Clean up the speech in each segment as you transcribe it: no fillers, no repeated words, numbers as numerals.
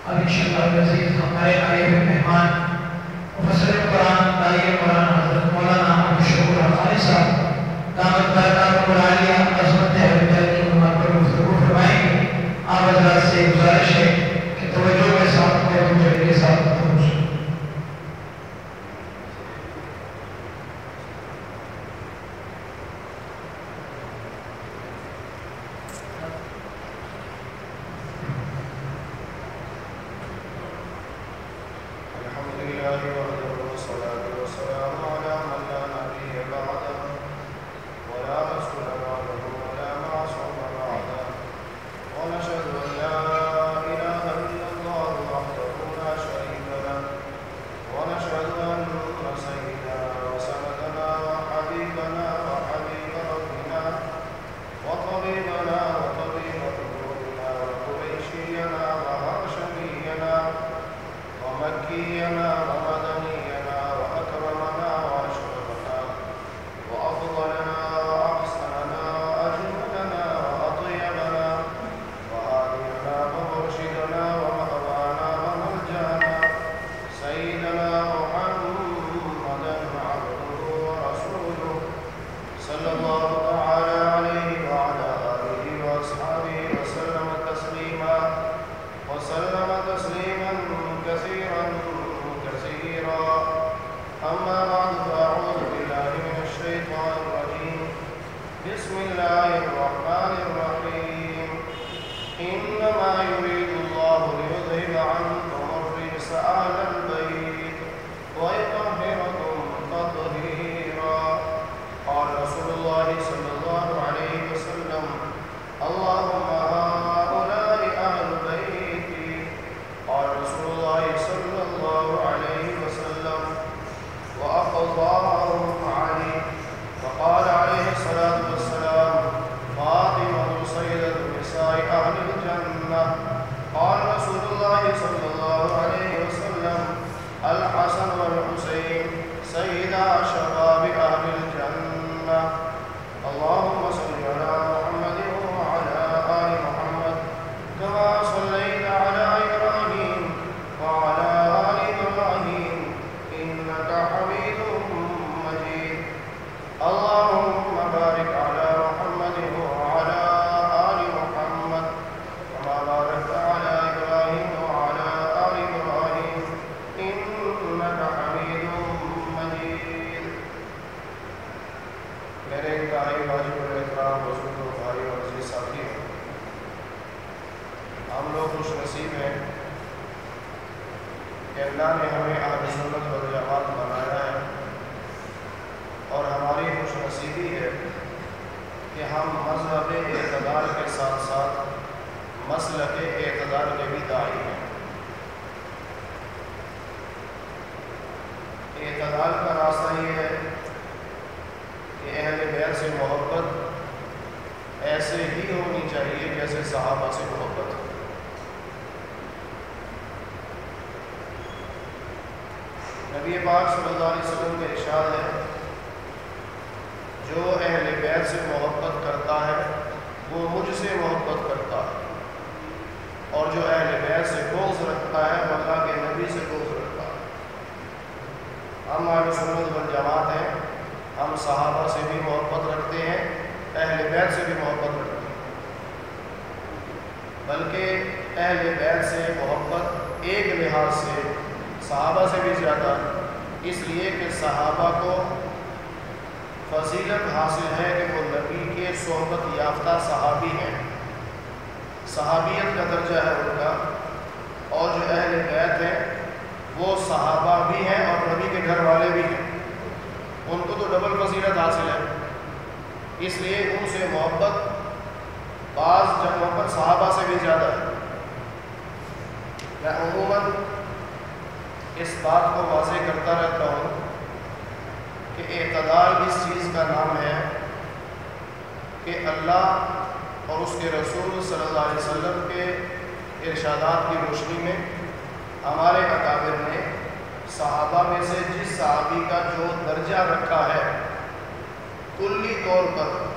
اب انشاءاللہ العزیز ہمارے آئے ہوئے مہمان مفسر قرآن داعی قرآن حضرت مولانا مشہور حقانی صاحب دامت برکاتہ العالیہ عظمت حضرت کی عنوان پر گفتگو فرمائیں گے۔ آپ حضرات سے گزارش ہے کہ توجہ کے ساتھ توجہ کے ساتھ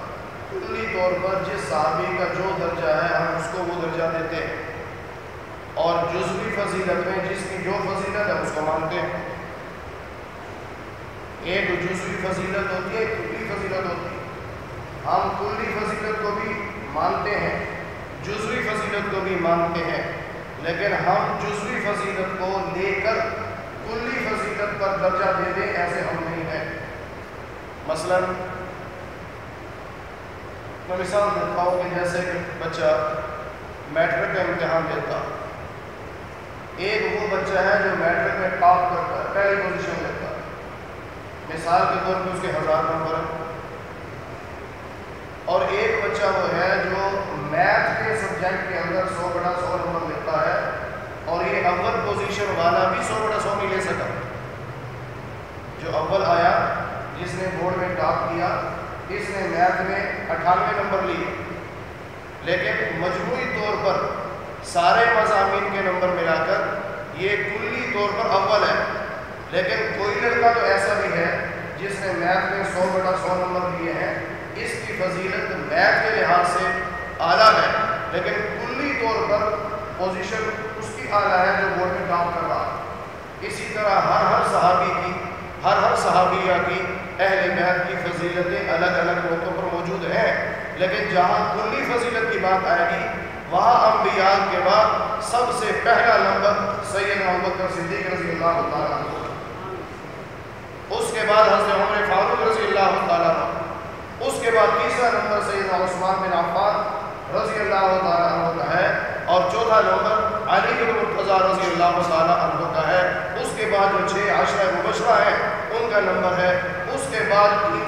کلی طور پر جس صحابی کا جو درجہ ہے ہم اس کو وہ درجہ دیتے ہیں۔ اور جزوی فضیلت میں جس کی جو فضیلت ہے اس کو مانتے ہیں. ایک جزوی فضیلت ہوتی ہے، ایک کلی فضیلت ہوتی ہے. ہم کلی فضیلت کو بھی مانتے ہیں، جزوی فضیلت کو بھی مانتے ہیں، لیکن ہم جزوی فضیلت کو لے کر کلی فضیلت پر درجہ دے دیں ایسے ہم نہیں ہیں. مثلا میں مثال دیتا ہوں کہ جیسے کہ بچہ میٹرک کا امتحان دیتا، ایک وہ بچہ ہے جو میٹرک میں ٹاپ کرتا ہے، پہلی پوزیشن لیتا ہے، مثال کے طور پہ اس کے 1000 نمبر ہیں. اور ایک بچہ وہ ہے جو میتھ کے سبجیکٹ کے اندر 100/100 نمبر لیتا ہے، اور یہ اول پوزیشن والا بھی 100/100 نہیں لے سکا. جو اول آیا، جس نے بورڈ میں ٹاپ کیا، اس نے میتھ میں 98 نمبر لیے، لیکن مجموعی طور پر سارے مضامین کے نمبر ملا کر یہ کلی طور پر اول ہے. لیکن کوئی لڑکا تو ایسا بھی ہے جس نے میتھ میں 100/100 نمبر لیے ہیں، اس کی فضیلت میتھ کے لحاظ سے اعلیٰ ہے، لیکن کلی طور پر پوزیشن اس کی اعلیٰ ہے جو بورڈ میں ٹاپ کر رہا ہے. اسی طرح ہر صحابی کی، ہر صحابیہ کی، اہل بیت کی فضیلتیں الگ الگ موقعوں پر موجود ہیں. لیکن جہاں کلی فضیلت کی بات آئے گی وہاں انبیاء کے بعد سب سے پہلا نمبر سیدنا ابوبکر صدیق رضی اللہ تعالیٰ عنہ، اس کے بعد حضرت عمر فاروق رضی اللہ تعالیٰ عنہ، اس کے بعد تیسرا نمبر سیدنا عثمان بن عفان رضی اللہ تعالیٰ عنہ کا ہے، اور چوتھا نمبر علی بن مرتضیٰ رضی اللہ تعالیٰ عنہ کا ہے. اس کے بعد جو 6 عشرہ مبشرہ ہیں ان کا نمبر ہے. اس کے بعد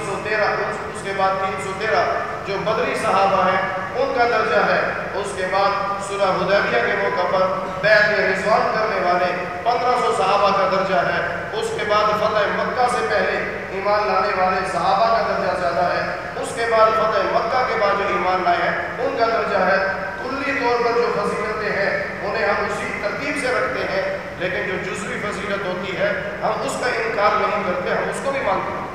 313 جو بدری صحابہ ہیں ان کا درجہ ہے. اس کے بعد صلح حدیبیہ کے موقع پر بیعت رضوان کرنے والے 1500 صحابہ کا درجہ ہے. اس کے بعد فتح مکہ سے پہلے ایمان لانے والے صحابہ کا درجہ زیادہ ہے. اس کے بعد فتح مکہ کے بعد جو ایمان لائے ہیں ان کا درجہ ہے. کلی طور پر جو فضیلتیں ہیں انہیں ہم اسی ترتیب سے رکھتے ہیں، لیکن جو جزوی فضیلت ہوتی ہے ہم اس کا انکار نہیں کرتے، ہم اس کو بھی مانتے ہیں.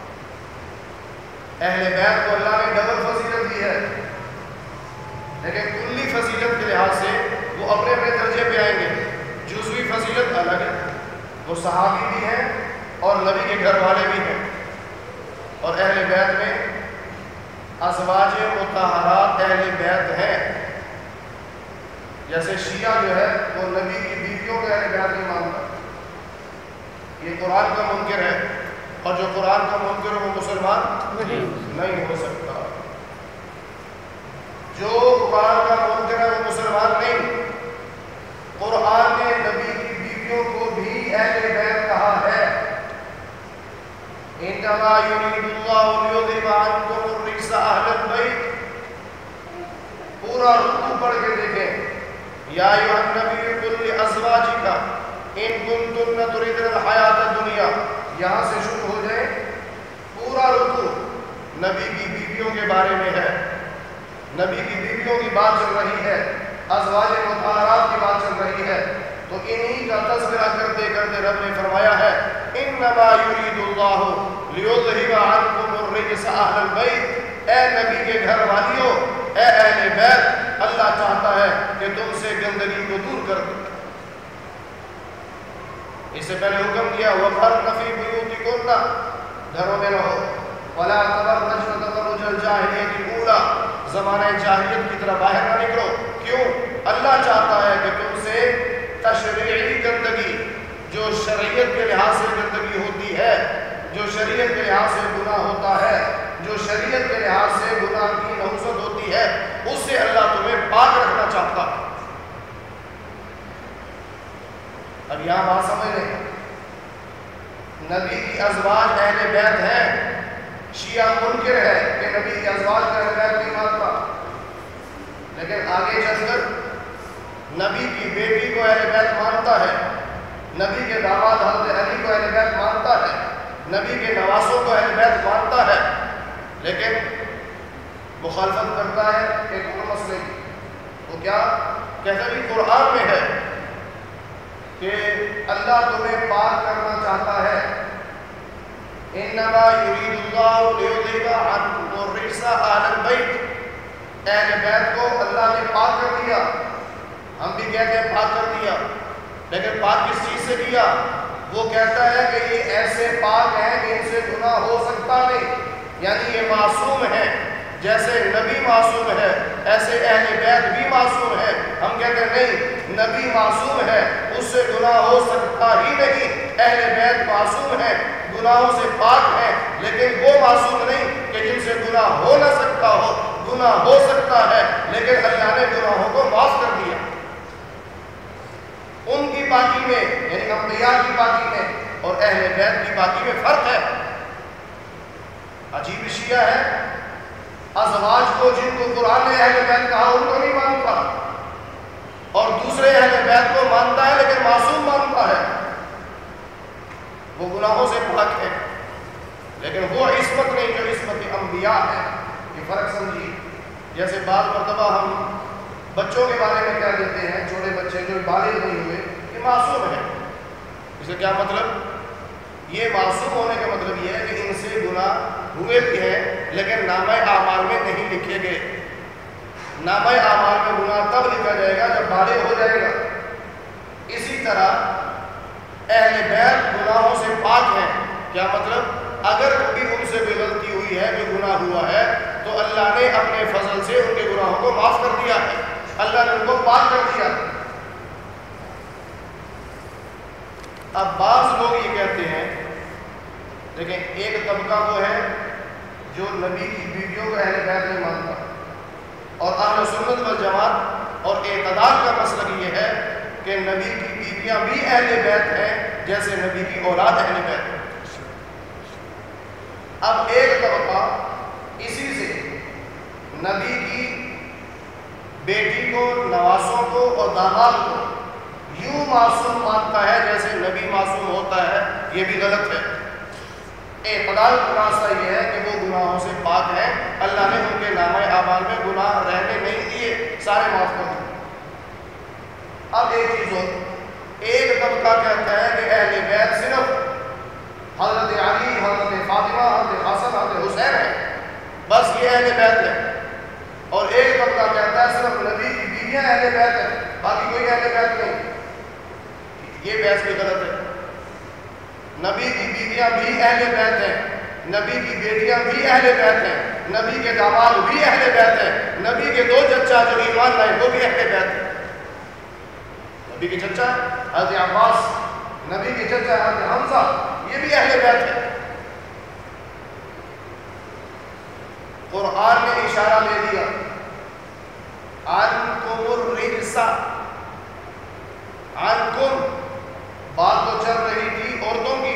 اہل بیت کو اللہ نے ڈبل فضیلت دی ہے، لیکن کلی فضیلت کے لحاظ سے وہ اپنے اپنے درجے پہ آئیں گے. جزوی فضیلت الگ ہے، وہ صحابی بھی ہیں اور نبی کے گھر والے بھی ہیں. اور اہل بیت میں ازواج مطہرات اہل بیت ہیں. جیسے شیعہ جو ہے وہ نبی کی بیویوں کو اہل بیت نہیں مانتا، یہ قرآن کا منکر ہے، اور جو قرآن کا منکر ہے وہ مسلمان نہیں ہو سکتا. جو قرآن کا منکر ہے وہ مسلمان نہیں. قرآن نے نبی کی بیویوں کو بھی اہل بیت کہا ہے. انما یرید اللہ لیذھب عنکم الرجس اہل البیت. پورا رکوع پڑھ کے دیکھیں، یا ایھا النبی قل لازواجک ان کنتن تریدن الحیات الدنیا، یہاں سے شروع ہو جائے. پورا رکوع نبی کی بیویوں کے بارے میں ہے، نبی کی بیویوں کی بات چل رہی ہے، ازواج مطہرات کی بات چل رہی ہے. تو انہی کا تذکرہ کرتے کرتے رب نے فرمایا ہے انما یرید اللہ لیذھب عنکم الرجس اہل البیت. اے نبی کے گھر والیوں، اے اہل بیت، اللہ چاہتا ہے کہ تم سے گندگی کو دور کر دے. اس سے پہلے حکم دیا وَقَرْنَ فِي بُيُوتِكُنَّ، گھروں میں رہو، وَلَا تَبَرَّجْنَ تَبَرُّجَ الْجَاهِلِيَّةِ الْأُولَىٰ، زمانہ جاہلیت کی طرح باہر نہ نکلو. کیوں؟ اللہ چاہتا ہے کہ تم سے تشریعی گندگی، جو شریعت کے لحاظ سے گندگی ہوتی ہے، جو شریعت کے لحاظ سے گناہ ہوتا ہے، جو شریعت کے لحاظ سے گناہ کی نحوست ہوتی ہے، اس سے اللہ تمہیں پاک رکھنا چاہتا ہے. اب یہاں بات سمجھ لیں، نبی کی ازواج اہل بیت ہیں. شیعہ منکر ہے کہ نبی کی ازواج کا اہل بیت نہیں مانتا، لیکن آگے چل کر نبی کی بیٹی کو اہل بیت مانتا ہے، نبی کے داماد حضرت علی کو اہل بیت مانتا ہے، نبی کے نواسوں کو اہل بیت مانتا ہے، لیکن مخالفت کرتا ہے ایک اور مسئلے کی. وہ کیا کہتا ہے؟ قرآن میں ہے کہ اللہ تمہیں پاک کرنا چاہتا ہے. انما یرید اللہ لیذھب عنکم الرجس اہل البیت. اہل بیت کو اللہ نے پاک کر دیا، ہم بھی کہتے ہیں پاک کر دیا، لیکن پاک کس چیز سے کیا؟ وہ کہتا ہے کہ یہ ایسے پاک ہیں کہ ان سے گناہ ہو سکتا نہیں، یعنی یہ معصوم ہیں، جیسے نبی معصوم ہے ایسے اہل بیت بھی معصوم ہے۔ ہم کہتے ہیں نہیں، نبی معصوم ہے، اس سے گناہ ہو سکتا ہی نہیں، اہل بیت معصوم ہے، گناہوں سے پاک ہیں، لیکن وہ معصوم نہیں کہ جن سے گناہ ہو نہ سکتا ہو، گناہ ہو سکتا ہے لیکن اللہ نے گناہوں کو معاف کر دیا۔ ان کی پاکی میں یعنی انبیاء کی پاکی میں اور اہل بیت کی پاکی میں فرق ہے۔ عجیب اشیاء ہے، ازواج کو جن کو قرآن نے اہل بیت کہا ان کو نہیں مانتا، اور دوسرے اہل بیت کو مانتا ہے لیکن معصوم مانتا ہے، وہ گناہوں سے پاک ہے، لیکن وہ عصمت نہیں جو عصمت انبیاء ہے۔ یہ فرق سمجھیے۔ جیسے بعض مرتبہ ہم بچوں کے بارے میں کہہ دیتے ہیں، چھوٹے بچے جو بالغ نہیں ہوئے یہ معصوم ہے، اس سے کیا مطلب؟ یہ معصوم ہونے کا مطلب یہ ہے کہ ان سے گناہ ہوئے بھی ہیں لیکن نامہ اعمال میں نہیں لکھے گئے۔ نامہ اعمال میں گناہ تب لکھا جائے گا جب بالغ ہو جائے گا۔ اسی طرح اہل بیت گناہوں سے پاک ہیں، کیا مطلب؟ اگر کبھی ان سے کوئی غلطی ہوئی ہے، کوئی گناہ ہوا ہے، تو اللہ نے اپنے فضل سے ان کے گناہوں کو معاف کر دیا ہے، اللہ نے ان کو پاک کر دیا۔ اب بعض لوگ یہ کہتے ہیں، لیکن ایک طبقہ وہ ہے جو نبی کی بیویوں کو اہل بیت نہیں مانتا، اور اہل سنت والجماعت اور اعتدال کا مسئلہ یہ ہے کہ نبی کی بیویاں بھی اہل بیت ہیں جیسے نبی کی اولاد اہل بیت ہے۔ اب ایک طبقہ اسی سے نبی کی بیٹی کو، نواسوں کو اور داماد کو یوں معصوم مانتا ہے جیسے نبی معصوم ہوتا ہے، یہ بھی غلط ہے۔ اعتدال کا راستہ یہ ہے کہ وہ گناہوں سے پاک ہیں، اللہ نے ان کے نامہ اعمال میں گناہ رہنے نہیں دیے، سارے معاف کر دیے۔ اب ایک چیز اور، ایک طبقہ کہتا ہے کہ اہل بیت صرف حضرت علی، حضرت فاطمہ، حضرت حسن، حضرت حسین ہے، بس یہ اہل بیت ہے، اور ایک طبقہ کہتا ہے صرف نبی کی بیویاں اہل بیت ہیں، باقی کوئی اہل بیت نہیں۔ یہ بحث بھی غلط ہے۔ نبی کی بیویاں بھی اہل بیت ہیں، نبی کی بیٹیاں بھی اہل بیت ہیں، نبی کے داماد بھی اہل بیت ہیں، نبی کے دو چچا جو ایمان لائے وہ بھی اہل بیت ہیں۔ نبی کے چچا حضرت عباس، نبی کے چچا حضرت حمزہ، یہ بھی اہل بیت ہے۔ قرآن نے اشارہ دے دیا، عنکم الرجس، عنکم، بات تو چل رہی تھی عورتوں کی،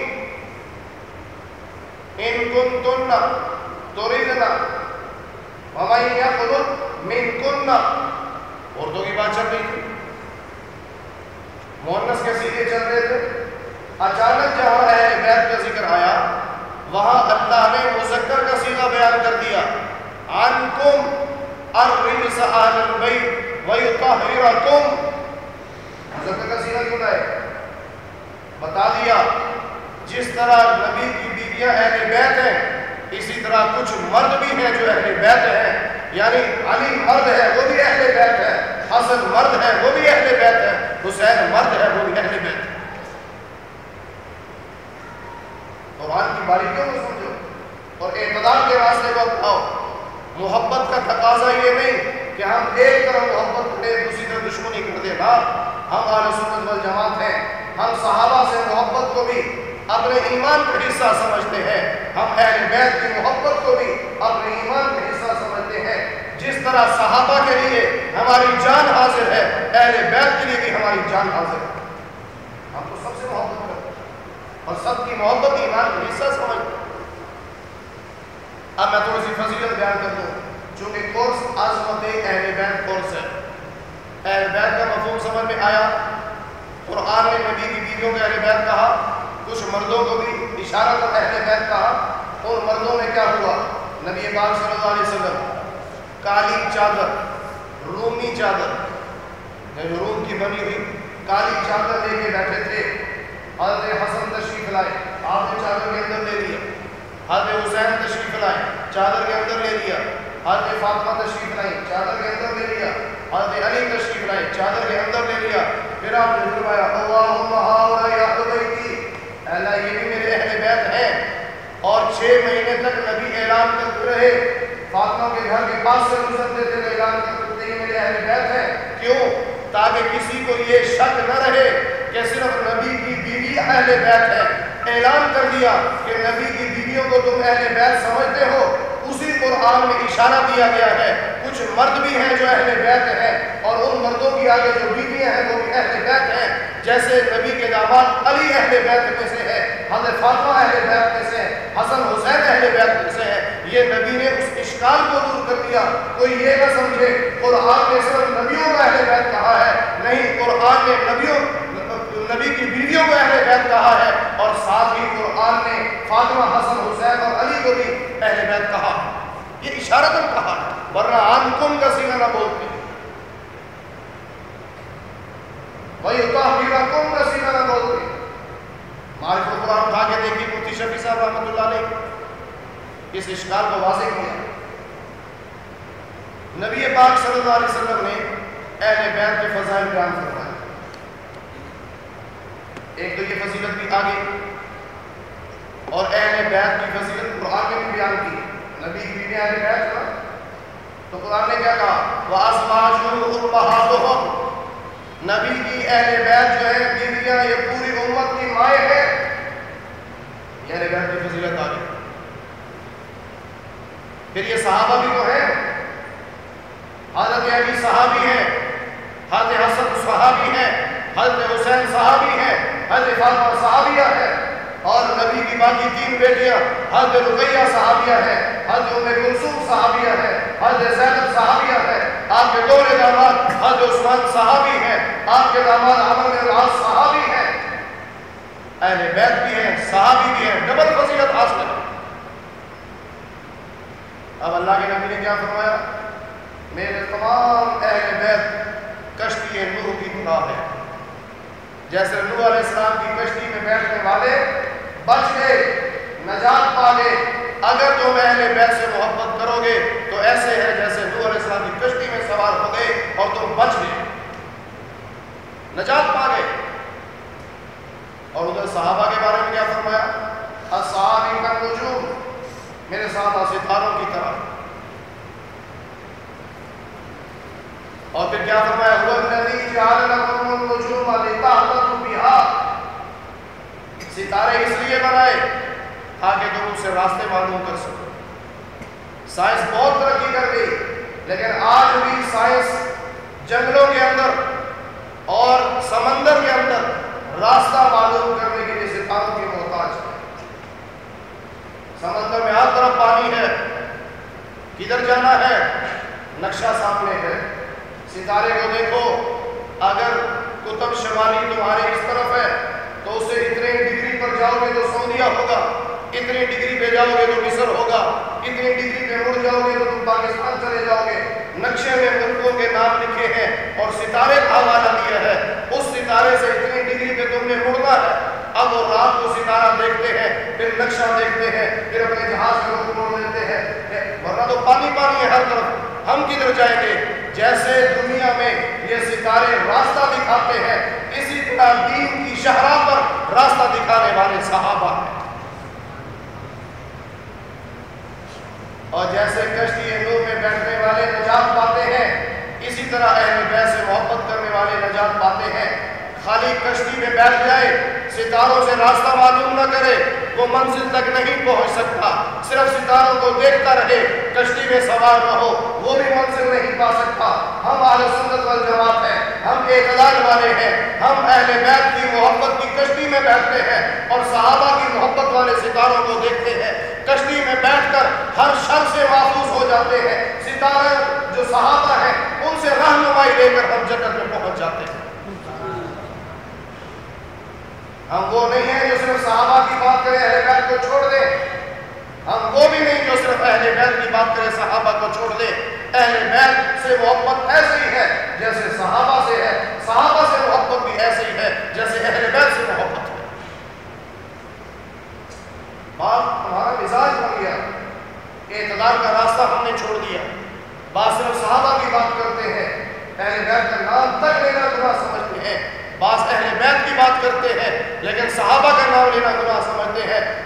ان کنتن تردن ومن یقنط منکن، عورتوں کی بات چل رہی تھی، مؤنث کے صیغے چل رہے تھے۔ اچانک جہاں اہل بیت کا ذکر آیا وہاں اللہ نے مذکر کا صیغہ بیان کر دیا، عنکم الرجس اہل البیت ویطہرکم، مذکر کا صیغہ کیوں لائے؟ بتا دیا جس طرح نبی کی بیویاں اہل بیت ہیں اسی طرح کچھ مرد بھی ہیں جو اہل بیت ہیں، یعنی علی مرد ہے وہ بھی اہل بیت ہے، حسن مرد ہے وہ بھی اہل بیت ہے، حسین مرد ہے وہ بھی اہل بیت ہے۔ قرآن کی باریکیوں کو سمجھو اور اعتدال کے راستے کو اپناؤ۔ محبت کا تقاضا یہ نہیں کہ ہم ایک طرف محبت کریں دوسری طرف دشمنی کر دیں، نا، ہم اہل سنت والجماعت ہیں، ہم صحابہ سے محبت کو بھی اپنے ایمان کا حصہ سمجھتے ہیں، ہم اہل بیت کی محبت کو بھی اپنے ایمان کا حصہ سمجھتے ہیں۔ جس طرح صحابہ کے لیے ہماری جان حاضر ہے، اہل بیت کے لیے بھی ہماری جان حاضر ہے۔ ہم تو سب سے محبت کرتے ہیں اور سب کی محبت ایمان کا حصہ سمجھتے ہیں۔ اب میں تھوڑی سی فضیلت بیان کر دوں، چونکہ کورس عظمت اہل بیت کورس ہے، اہل بیت کا مفہوم سمجھ میں آیا۔ قرآن نے نبی کی بیویوں کو اہل بیت کہا، کچھ مردوں کو بھی اشارہ کر اہل بیت کہا۔ ان مردوں میں کیا ہوا؟ نبی پاک صلی اللہ علیہ وسلم کالی چادر، رومی چادر، جو روم کی بنی ہوئی کالی چادر لے کے بیٹھے تھے۔ حضرت حسن تشریف لائے، آپ نے چادر کے اندر لے لیا۔ حضرت حسین تشریف لائے، چادر کے اندر لے لیا۔ حضرت فاطمہ تشریف لائی، چادر کے اندر لے لیا۔ حضرت علی تشریف لائے، چادر کے اندر لے لیا، پھر آپ نے فرمایا اللہم ہؤلاء اہل بیتی، اللہ یہ بھی میرے اہل بیت ہیں. اور 6 مہینے تک نبی اعلان کرتے رہے، فاطمہ کے گھر کے پاس سے گزرتے تھے، اعلان کرتے تھے یہ میرے اہل بیت ہیں. کیوں؟ تاکہ کسی کو یہ شک نہ رہے کہ صرف نبی کی بیوی اہل بیت ہے. اعلان کر دیا کہ نبی کی بیویوں کو تم اہل بیت سمجھتے ہو. اسی قرآن میں اشارہ دیا گیا ہے کچھ مرد بھی ہیں جو اہل بیت ہیں، اور ان مردوں کی آگے جو بیویاں ہیں وہ بھی اہل بیت ہیں. جیسے نبی کے داماد علی اہل بیت میں سے ہے، حضرت فاطمہ اہل بیت میں سے ہے، حسن حسین اہل بیت میں سے ہے. یہ نبی نے اس اشکال کو دور کر دیا. کوئی یہ نہ سمجھے قرآن نے صرف نبیوں کو اہل بیت کہا ہے، نہیں، قرآن نے نبی کی بیویوں کو اہل بیت کہا ہے، اور ساتھ ہی قرآن نے فاطمہ، حسن، حسین اور علی کو بھی اہل بیت کہا. یہ اشارتاً کہا ہے، ورنہ عنکم کا صیغہ نہ بولتے، وَيُطَهِّرَكُمْ کا صیغہ نہ بولتے. معرف القرآن اٹھا کے دیکھی مفتی شفیع صاحب رحمۃ اللہ علیہ، اس اشکال کو واضح کیا. نبی پاک صلی اللہ علیہ وسلم نے اہل بیت کے فضائل بیان فرمائے. ایک تو یہ فضیلت بھی آگے، اور اہل بیت کی فضیلت قرآن نے بھی بیان کی. نبی کی بیوی اہل بیت تھا تو قرآن نے کیا کہا؟ وَأَزْوَاجُهُ أُمَّهَاتُهُمْ، نبی کی اہل بیت جو ہے بیویاں یہ پوری امت کی مائیں ہیں. یہ اہل بیت کی فضیلت آگے. پھر یہ صحابہ بھی تو ہیں، حضرت علی صحابی ہیں، حضرت حسن صحابی ہیں، حضرت حسین صحابی ہیں، حضرت فاطمہ صحابیہ ہے، اور نبی کی باقی 3 بیٹیاں حضرت رقیہ صحابیہ ہیں، حضرت ام کلثوم صحابیہ ہے، حضرت زینب صحابیہ ہے. آپ کے 2 داماد حضرت عثمان صحابی ہیں، آپ کے داماد عمرو بن العاص صحابی ہیں. اہل بیت بھی ہیں، صحابی بھی ہیں، ڈبل فضیلت حاصل ہے. اب اللہ کے نبی نے کیا فرمایا؟ میرے تمام اہل بیت کشتی نوح کی طرح ہے. جیسے نوح علیہ السلام کی کشتی میں بیٹھنے والے بچ گئے، نجات پا گئے، اگر تم اہل بیت سے محبت کرو گے تو ایسے ہے جیسے نوح علیہ السلام کی کشتی میں سوار ہو گئے اور تم بچ گئے، نجات پا گئے. اور ادھر صحابہ کے بارے میں کیا فرمایا؟ اصحابی کالنجوم، میرے صحابہ ستاروں کی طرح. اور پھر کیا فرمایا؟ هو الذی جعل لکم النجوم لتہتدوا بہا، ستارے اس لیے بنائے تاکہ تم ان سے راستے معلوم کر سکو. سائنس بہت ترقی کر گئی، لیکن آج بھی سائنس جنگلوں کے اندر اور سمندر کے اندر راستہ معلوم کرنے کے لیے ستاروں کی محتاج ہے. سمندر میں ہر طرف پانی ہے، کدھر جانا ہے نقشہ سامنے ہے. ستارے کو دیکھو، اگر قطب شمالی تمہارے اس طرف ہے تو اس سے اتنے ڈگری پر جاؤ گے تو سعودیہ ہوگا، اتنی ڈگری پہ جاؤ گے تو مصر ہوگا، اتنی ڈگری پہ مڑ جاؤ گے تو تم پاکستان چلے جاؤ گے. نقشے میں ملکوں کے نام لکھے ہیں اور ستارے کا حوالہ دیا ہے. اس ستارے سے اتنی ڈگری پہ تم نے مڑنا ہے. اب وہ رات کو ستارہ دیکھتے ہیں، پھر نقشہ دیکھتے ہیں، پھر اپنے جہاز میں رخ موڑ لیتے ہیں، ورنہ تو پانی پانی ہے ہر طرف. ہم کدھر جائیں گے؟ جیسے دنیا میں یہ ستارے راستہ دکھاتے ہیں، اسی طرح دین کی شاہراہ پر راستہ دکھانے والے صحابہ ہیں. اور جیسے کشتی نوح میں بیٹھنے والے نجات پاتے ہیں، اسی طرح اہل بیت سے محبت کرنے والے نجات پاتے ہیں. خالی کشتی میں بیٹھ جائے، ستاروں سے راستہ معلوم نہ کرے، وہ منزل تک نہیں پہنچ سکتا. صرف ستاروں کو دیکھتا رہے، کشتی میں سوار نہ ہو، وہ بھی منزل نہیں پا سکتا. ہم اہل سنت والجماعت ہیں، ہم اعتدال والے ہیں، ہم اہل بیت کی محبت کی کشتی میں بیٹھتے ہیں اور صحابہ کی محبت والے ستاروں کو دیکھتے ہیں. کشتی میں بیٹھ کر ہر شر سے محفوظ ہو جاتے ہیں. ستارے جو صحابہ ہیں ان سے رہنمائی لے کر ہم جنت میں پہنچ جاتے ہیں. ہم وہ نہیں ہیں جو صرف صحابہ کی بات کریں اہل بیت کو چھوڑ دیں، ہم وہ بھی نہیں جو صرف اہل بیت کی بات کریں صحابہ کو چھوڑ دیں. اہل بیت سے محبت ایسے ہی ہے جیسے صحابہ سے ہے، صحابہ سے محبت بھی ایسے ہی ہے جیسے اہل بیت سے محبت ہے. بات ہمارا مزاج بن گیا، اعتدال کا راستہ ہم نے چھوڑ دیا. بات صرف صحابہ کی بات کرتے ہیں،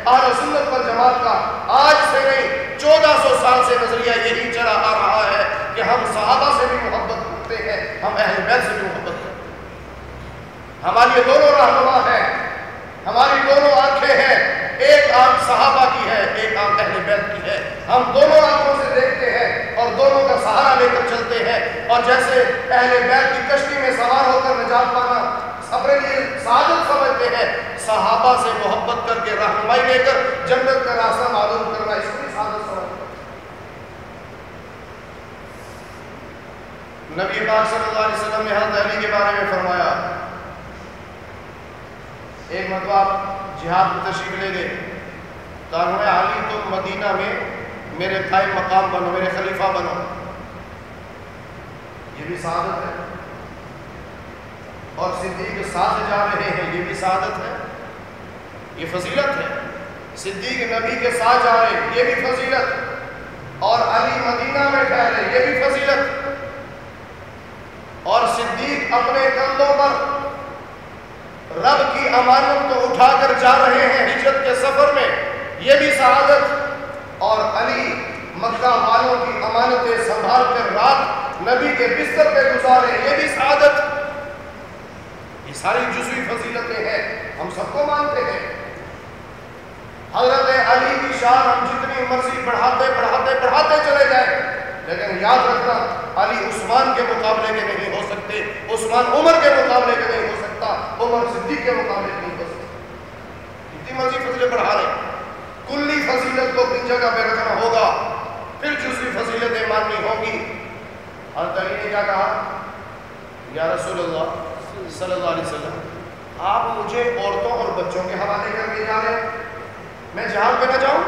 اہل سنت والجماعت کا آج سے نہیں 1400 سال سے نظریہ یہی چلا آ رہا ہے کہ ہم صحابہ سے بھی محبت کرتے ہیں، ہم اہل بیت سے بھی محبت کرتے ہیں۔ ہماری دونوں رہنما ہیں، ہماری دونوں آنکھیں ہیں، ایک آنکھ صحابہ کی ہے، ایک آنکھ اہل بیت کی ہے۔ ہم دونوں آنکھوں سے دیکھتے ہیں اور دونوں کا سہارا لے کر چلتے ہیں، اور جیسے اہل بیت کی کشتی میں سوار ہو کر نجات پانا اپنے لیے سعادت سمجھتے ہیں، صحابہ سے محبت کر کے رہنمائی لے کر جنت کا راستہ معلوم کرنا اس کی سعادت سمجھتے ہیں۔ نبی پاک صلی اللہ علیہ وسلم نے حضرت علی کے بارے میں فرمایا، ایک مرتبہ جہاد میں تشریف لے گئے، کہا علی تم مدینہ میں میرے قائم مقام بنو، میرے خلیفہ بنو، یہ بھی سعادت ہے۔ اور صدیق ساتھ جا رہے ہیں، یہ بھی سعادت ہے، یہ فضیلت ہے۔ صدیق نبی کے ساتھ جا رہے ہیں، یہ بھی فضیلت، اور علی مدینہ میں ٹھہرے، یہ بھی فضیلت، اور صدیق اپنے کندھوں پر رب کی امانت کو اٹھا کر جا رہے ہیں ہجرت کے سفر میں، یہ بھی سعادت، اور علی مکہ والوں کی امانتیں سنبھال کر رات نبی کے بستر پہ گزارے، یہ بھی سعادت۔ یہ ساری جزوی فضیلتیں ہیں، ہم سب کو مانتے ہیں۔ حضرت علی کی شان ہم جتنی مرضی بڑھاتے چلے جائیں، لیکن یاد رکھنا علی عثمان کے مقابلے کے نہیں ہو سکتے، عثمان عمر کے مقابلے کے نہیں ہو سکتا، عمر صدیق کے مقابلے کے نہیں ہو سکتا۔ جتنی مرضی فضیلت بڑھا لیں، کلی فضیلت کو اپنی جگہ پہ رکھنا ہوگا، پھر جزوی فضیلتیں ماننی ہوں گی۔ حضرت علی نے کیا کہا، یا رسول اللہ صلی اللہ علیہ وسلم، آپ مجھے عورتوں اور بچوں کے حوالے کر کے جا رہے ہیں، میں جہاد پہ نہ جاؤں؟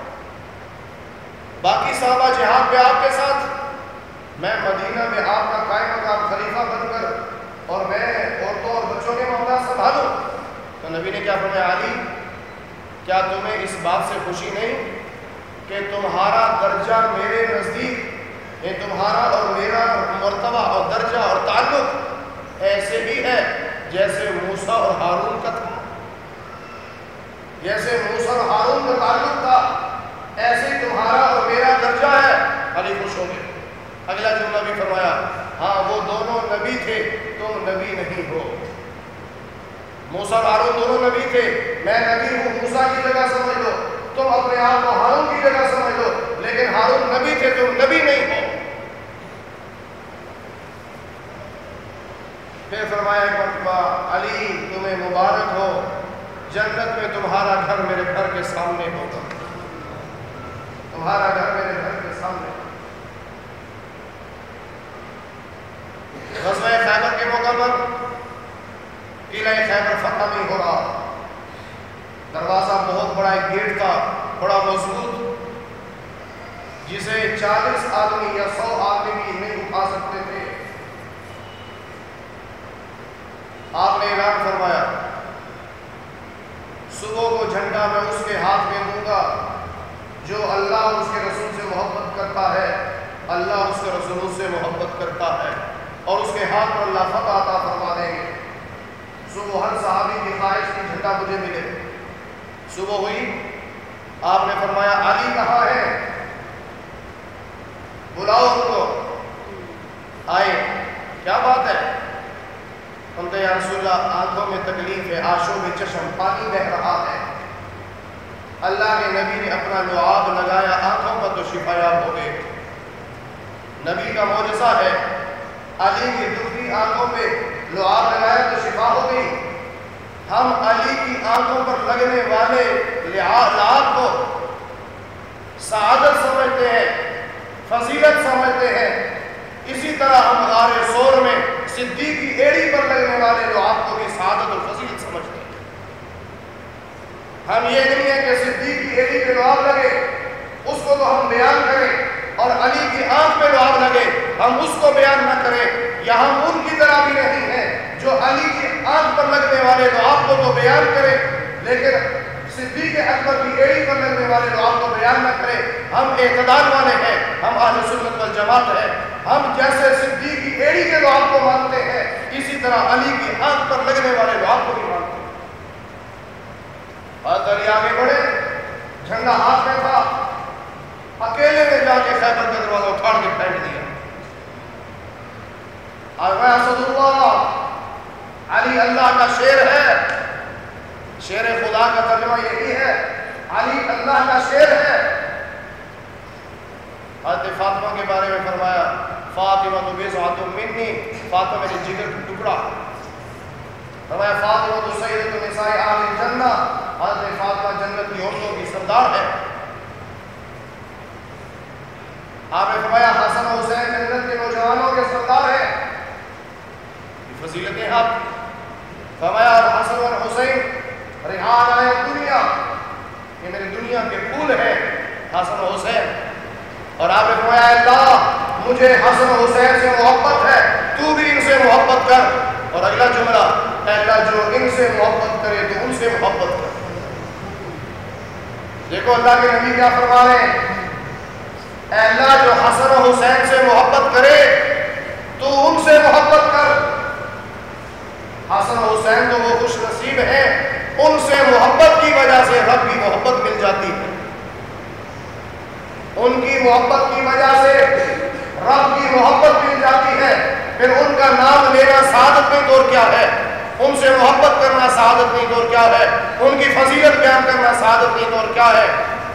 باقی صحابہ جہاد پہ آپ کے ساتھ، میں مدینہ میں آپ کا قائم مقام خلیفہ بن کر اور میں عورتوں اور بچوں کے معاملات سنبھالوں؟ تو نبی نے کیا فرمایا، علی کیا تمہیں اس بات سے خوشی نہیں کہ تمہارا درجہ میرے نزدیک، یہ تمہارا اور میرا مرتبہ اور درجہ اور تعلق ایسے ہی ہے جیسے موسیٰ اور ہارون کا تھا، جیسے موسیٰ اور ہارون کا تعلق تھا ایسے ہی تمہارا اور میرا درجہ ہے۔ علی خوش ہو گئے۔ اگلا جملہ بھی فرمایا، ہاں وہ دونوں نبی تھے، تم نبی نہیں ہو۔ موسیٰ اور ہارون دونوں نبی تھے، میں نبی ہوں، موسیٰ کی جگہ سمجھ لو، تم اپنے آپ کو ہارون کی جگہ سمجھ لو، لیکن ہارون نبی تھے، تم نبی نہیں ہو۔ پھر فرمایا ایک مرتبہ، علی تمہیں مبارک ہو، جنت میں تمہارا گھر میرے گھر کے سامنے ہوگا، تمہارا گھر میرے گھر کے سامنے۔ غزوہ خیبر کے موقع پر قلعہ خیبر فتح نہیں ہو رہا، دروازہ بہت بڑا ایک گیٹ تھا، بڑا مضبوط، جسے 40 آدمی یا 100 آدمی بھی نہیں اٹھا سکتے تھے۔ آپ نے اعلان فرمایا، صبح کو جھنڈا میں اس کے ہاتھ میں دوں گا جو اللہ اور اس کے رسول سے محبت کرتا ہے، اللہ اس کے رسول سے محبت کرتا ہے، اور اس کے ہاتھ پر اللہ فتح عطا فرما دیں گے۔ صبح ہر صحابی کی خواہش کی جھنڈا مجھے ملے۔ صبح ہوئی، آپ نے فرمایا علی کہاں ہے، بلاؤ ان کو۔ آئے، کیا بات ہے؟ ہم تو یا رسول اللہ آنکھوں میں تکلیف ہے، آنسوں میں چشم پانی بہہ رہا ہے۔ اللہ کے نبی نے اپنا لعاب لگایا، آنکھوں پر تو شفا یاب ہو گئے۔ نبی کا معجزہ ہے، علی کی دکھی آنکھوں پہ لعاب لگایا تو شفا ہو گئی۔ ہم علی کی آنکھوں پر لگنے والے لعاب کو سعادت سمجھتے ہیں، فضیلت سمجھتے ہیں، اسی طرح ہم غار ثور میں صدیق کی ایڑی پر لگنے والے لعاب کو بھی سعادت اور فضیلت سمجھتے ہیں۔ ہم یہ نہیں ہے کہ صدیق کی ایڑی پہ لعاب لگے اس کو تو ہم بیان کریں، اور علی کی آنکھ پہ لعاب لگے ہم اس کو بیان نہ کریں، یا ہم ان کی طرح بھی نہیں ہیں جو علی کی آنکھ پر لگنے والے لعاب کو تو بیان کریں لیکن صدیق اکبر کی ایڑی پر لگنے والے لعاب کو بیان نہ کریں۔ ہم اعتدال والے ہیں، ہم اہل سنت والجماعت ہیں، ہم جیسے صدیق کی ایڑی کے لعاب کو مانتے ہیں اسی طرح علی کی آنکھ پر لگنے والے لعاب کو بھی مانتے ہیں۔ حضرت علی آگے بڑھے، جھنڈا ہاتھ میں تھا، اکیلے نے جا کے خیبر کا دروازہ اٹھاڑ کے پھینک دیا۔ اسد اللہ، علی اللہ کا شیر ہے، شیر خدا کا ترجمہ یہی ہے، علی اللہ کا شیر ہے۔ حضرت فاطمہ کے بارے میں فرمایا فاطمہ تو بضعۃ منی، فاطمہ میرے جگر کا ٹکڑا۔ فرمایا فاطمہ تو سیدۃ النساء اہل الجنہ، حضرت فاطمہ جنت کی عورتوں کی سردار ہے۔ آپ نے فرمایا حسن و حسین جنت کے نوجوانوں کے سردار ہیں، یہ فضیلتیں آپ۔ فرمایا اور حسن اور حسین ریحان آئے دنیا، یہ میری دنیا کے پھول ہیں حسن و حسین۔ اور آپ نے فرمایا اللہ مجھے حسن و حسین سے محبت ہے، تو بھی ان سے محبت کر۔ اور اگلا جملہ اے اللہ جو ان سے محبت کرے تو ان سے محبت کر۔ دیکھو اللہ کے نبی کیا فرما رہے ہیں، اے اللہ جو حسن و حسین سے محبت کرے تو ان سے محبت کر۔ حسن و حسین تو وہ خوش نصیب ہیں ان سے محبت کی وجہ سے رب کی محبت مل جاتی ہے، ان کی محبت کی وجہ سے رب کی محبت مل جاتی ہے۔ پھر ان کا نام لینا سعادت نہیں تو اور کیا ہے، ان سے محبت کرنا سعادت نہیں تو اور کیا ہے، ان کی فضیلت بیان کرنا سعادت نہیں تو اور کیا ہے۔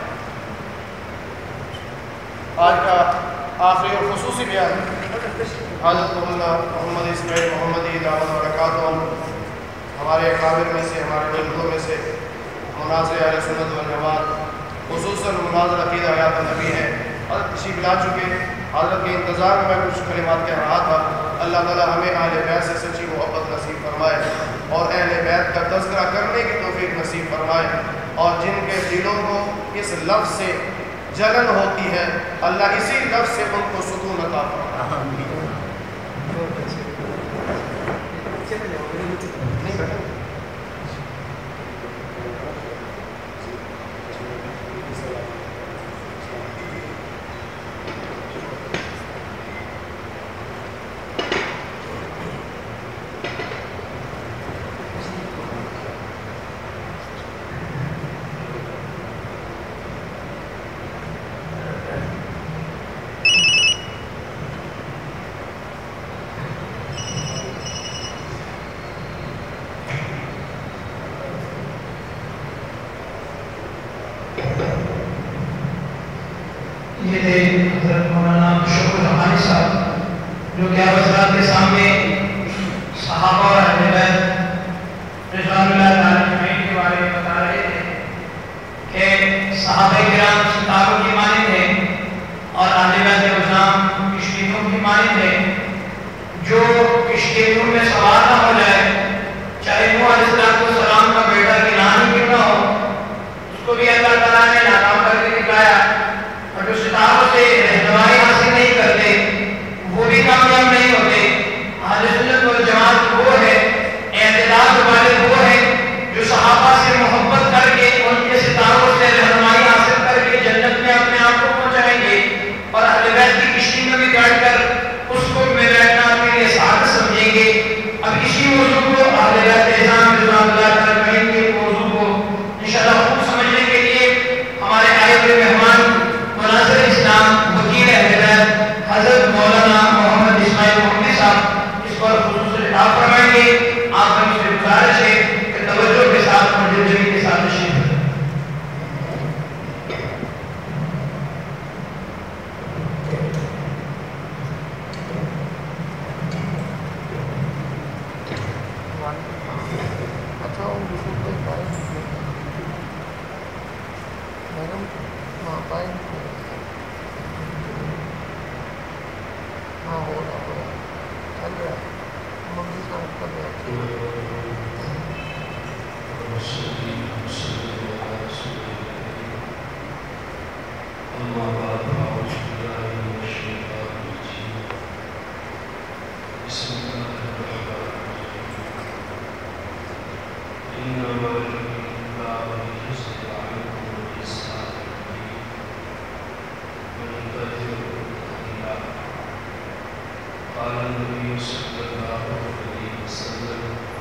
آج کا آخری اور خصوصی بیان حضرت محمد اسماعیل محمدی دعوت برکاتہ ہمارے اکابر میں سے، ہمارے بزرگوں میں سے، مناظر اہل سنت والجماعت، خصوصاً مناظر عقیدہ حیات النبی ہیں، حضرت تشریف لا چکے۔ حضرت کے انتظار میں کچھ کلمات کہہ رہا تھا۔ اللہ تعالیٰ ہمیں اہل بیت سے سچی محبت نصیب فرمائے اور اہل بیت کا تذکرہ کرنے کی توفیق نصیب فرمائے، اور جن کے دلوں کو اس لفظ سے جلن ہوتی ہے اللہ اسی لفظ سے ان کو سکون عطا فرمائے۔ یہ تھے حضرت مولانا شکر رحمانی صاحب جو کہ آپ حضرات کے سامنے صحابہ اور اہل بیت رضوان اللہ تعالیٰ اجمعین کے بارے میں بتا رہے تھے کہ صحابہ کرام ستاروں کی مانند ہیں اور اہل بیت عظام کشتیوں کی مانند ہیں۔ جو کشتیوں میں سوار نہ ہو جائے، چاہے نوح علیہ السلام کا بیٹا کنعان ہی کیوں نہ ہو، اس کو بھی اللہ تعالیٰ نے ناکام کر کے دکھایا، اور جو ستاروں سے رہنمائی حاصل نہیں کرتے وہ بھی کامیاب نہیں ہوتے۔ اہل سنت والجماعت وہ ہے، اعتدال والے وہ ہیں جو صحابہ سے محبت کر کے ان کے ستاروں سے رہنمائی حاصل کر کے جنت میں اپنے آپ کو پہنچائیں گے، اور اہل بیت کی کشتی میں بھی بیٹھ کر اس کو میں بیٹھنا اپنے لیے سعادت سمجھیں گے۔ اب اسی موضوع کو اہل بیت اعظام رضوان اللہ تعالیٰ کے موضوع کو انشاءاللہ خوب سمجھنے کے لیے ہمارے آئے ہوئے مہمان مناظر اسلام وکیل اہل بیت حضرت مولانا محمد اسماعیل محمدی صاحب اس پر خصوصی خطاب فرمائیں گے۔ آپ ہم سے گزارش ہے کہ توجہ کے ساتھ اور دلجمعی کے ساتھ تشریف لائیں۔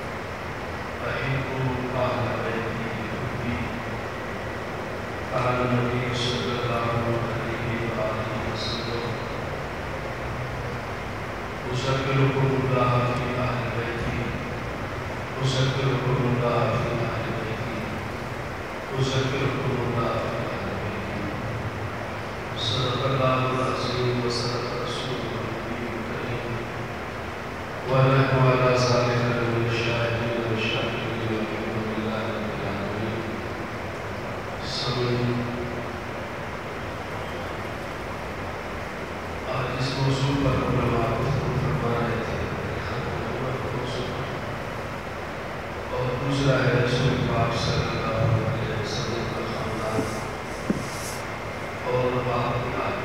قال أذكركم الله في أهل بيتي أذكركم الله في أهل بيتي أذكركم الله في أهل بيتي صدق الله العظيم وصدق رسوله النبي الكريم ونحن على ذلك من الشاهدين والشاكرين والحمد لله رب العالمين. سمعوا آج اس موضوع پر علماء گفتگو فرما رہے تھے اور دوسرا ہے رسول پاک صلی اللہ علیہ وسلم کا خاندان اور باپ کی آج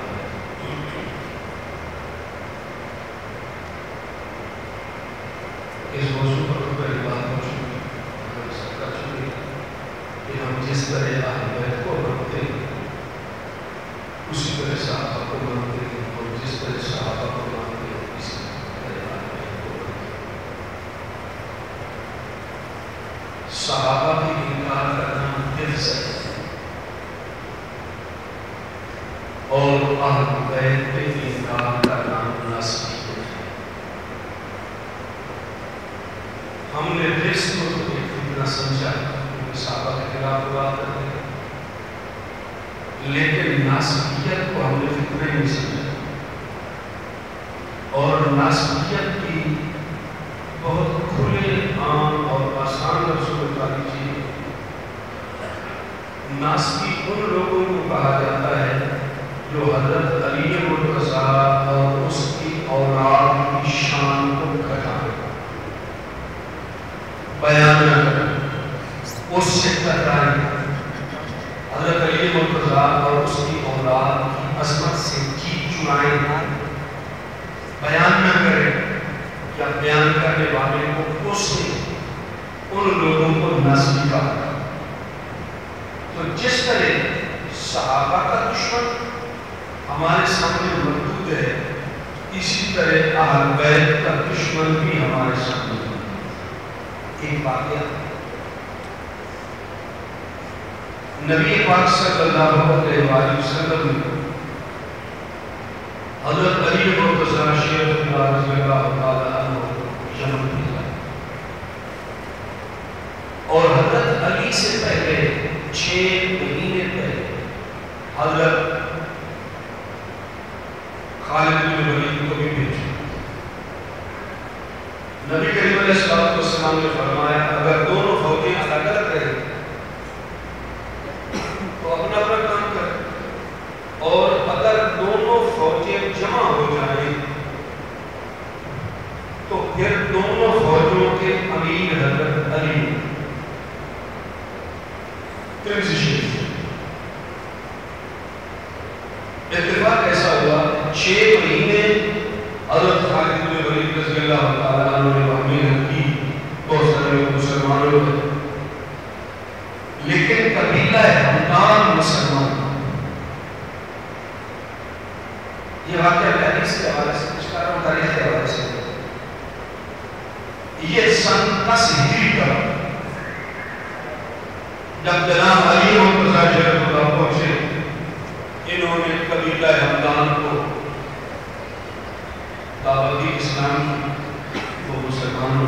اس موضوع پر پہلی بات ہو چکی ہم سب کر چکے کہ ہم جس طرح اہل بیت کو مانتے ہیں اسی طرح صحابہ کو مانتے ہیں اور جس طرح صحابہ کو مانتے ہیں اسی طرح اہل بیت کو مانتے ہیں. صحابہ کی انکار کرنا دل سے اور اہل بیت کے انکار کرنا مناسب. ہم نے رزق کو ایک فتنہ سمجھا کیونکہ صحابہ کے خلاف بات کرتے ہیں لیکن ناسبیت کو ہم نے فتنہ نہیں سمجھا اور ناسبیت کی بہت کھلے عام اور آسان لفظوں میں بتا دیجیے. ناسبی ان لوگوں کو کہا جاتا ہے جو حضرت علی مرتضیٰ اور اس کی اولاد کی شان کو گھٹائیں بیان نہ کریں اس سے ٹکرائیں. حضرت علی مرتضیٰ اور اس کی اولاد کی عظمت سے جی چرائیں بیان نہ کریں یا بیان کرنے والے کو کوسیں. ان لوگوں کو ناسبی کہا. تو جس طرح صحابہ کا دشمن ہمارے سامنے موجود ہے اسی طرح اہل بیت کا دشمن بھی ہمارے سامنے موجود ہے. ایک واقعہ نبی پاک صلی اللہ علیہ وسلم نے حضرت علی مرتضیٰ شیخ اللہ رضی اللہ تعالیٰ عنہ جنم دیا اور حضرت علی سے پہلے 6 مہینے پہلے حضرت خالد بن ولید کو بھی بھیجا. نبی کریم علیہ السلام نے فرمایا اگر دونوں فوجیں الگ الگ رہیں تو اپنا اپنا کام کریں اور اگر دونوں فوجیں جمع ہو جائیں تو پھر دونوں فوجوں کے امیر حضرت علی. اتفاق ایسا ہوا 6 مہینے حضرت خالد بن ولید رضی اللہ تعالیٰ عنہ نے محمد کی بہت سارے مسلمانوں نے لیکن قبیلہ ہمدان مسلمان. یہ واقعہ حدیث کے حوالے سے کچھ کر رہا ہوں تاریخ کے حوالے سے. یہ سن 10 ہجری کا جب جناب علی مرتضیٰ شریف اللہ پہنچے انہوں نے قبیلہ ہمدان کو دعوت اسلام کی وہ مسلمانوں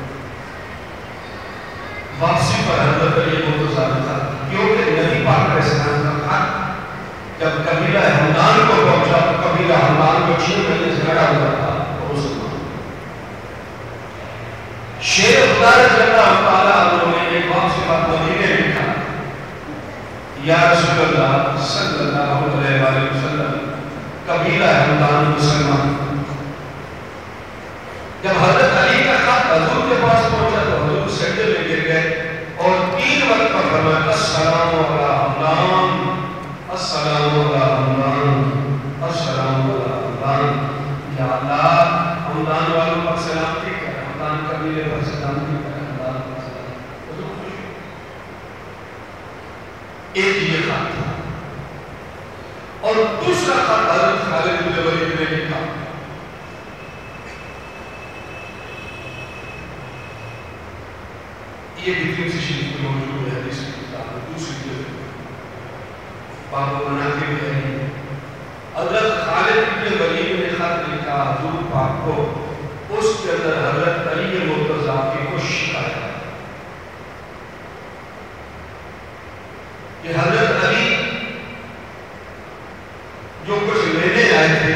واپسی پر حضرت علی مرتضیٰ تھا کیونکہ نبی پاک علیہ السلام کا خط جب قبیلہ ہمدان کو پہنچا تو قبیلہ ہمدان کو 6 مہینے سے لڑا ہوا تھا اور مسلمان شیخ خدا رضی اللہ تعالیٰ عنہ نے ایک واپسی بات مدینے میں لکھا یا رسول اللہ صلی اللہ علیہ وسلم قبیلہ ہمدان مسلمان. جب حضرت علی کا خط حضور کے پاس پہنچا تو حضور سجدے میں گر گئے اور 3 وقت پر فرمایا السلام علی ہمدان السلام علی ہمدان السلام علی ہمدان. یا اللہ ہمدان والوں پر سلامتی کر ہمدان قبیلے پر سلامتی کر ہمدان پر سلامتی. ایک یہ خط تھا اور دوسرا خط حضرت خالد بن ولید نے لکھا. یہ بھی ترمذی شریف میں موجود ہے حدیث کی کتاب میں دوسری جگہ باب مناقب ہے. حضرت خالد بن ولید نے خط لکھا حضور پاک کو اس کے اندر حضرت علی مرتضیٰ کی کچھ شکایت کہ حضرت علی جو کچھ لینے آئے تھے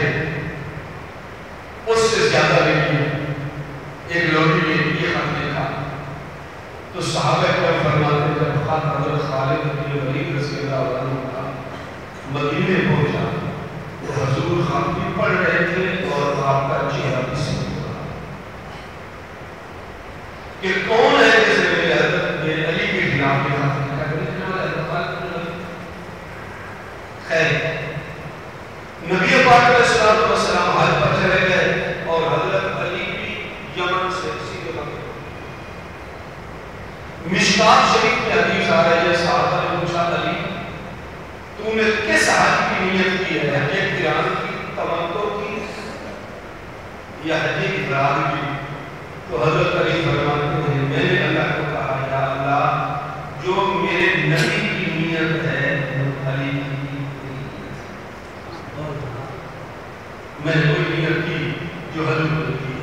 اس سے زیادہ لے لیے، ایک لوٹی لے لی، یہ خط لکھا تو صحابہ کرام فرماتے جب خط حضرت خالد بن ولید رضی اللہ عنہ کا مدینے پہنچا تو حضور خط بھی پڑھ رہے تھے اور آپ کا چہرہ بھی سمجھ رہا کہ کون ہے جس نے میرے حضرت میرے علی کے خلاف یہ خط لکھا ہے؟ خیر نبی پاک علیہ الصلوۃ والسلام حج پر چلے گئے اور حضرت علی بھی یمن سے سیدھے مکے۔ مشکات شریف میں حدیث آ رہی ہے، صحابہ نے پوچھا علی تو نے کس حج کی نیت کی ہے، حج قران کی، تمتع کی یا حج افراد کی؟ تو حضرت علی فرماتے ہیں میں نے اللہ کو کہا یا اللہ جو میرے نبی کی نیت ہے علی کی، میں نے کوئی نیت کی جو حضور نے کی۔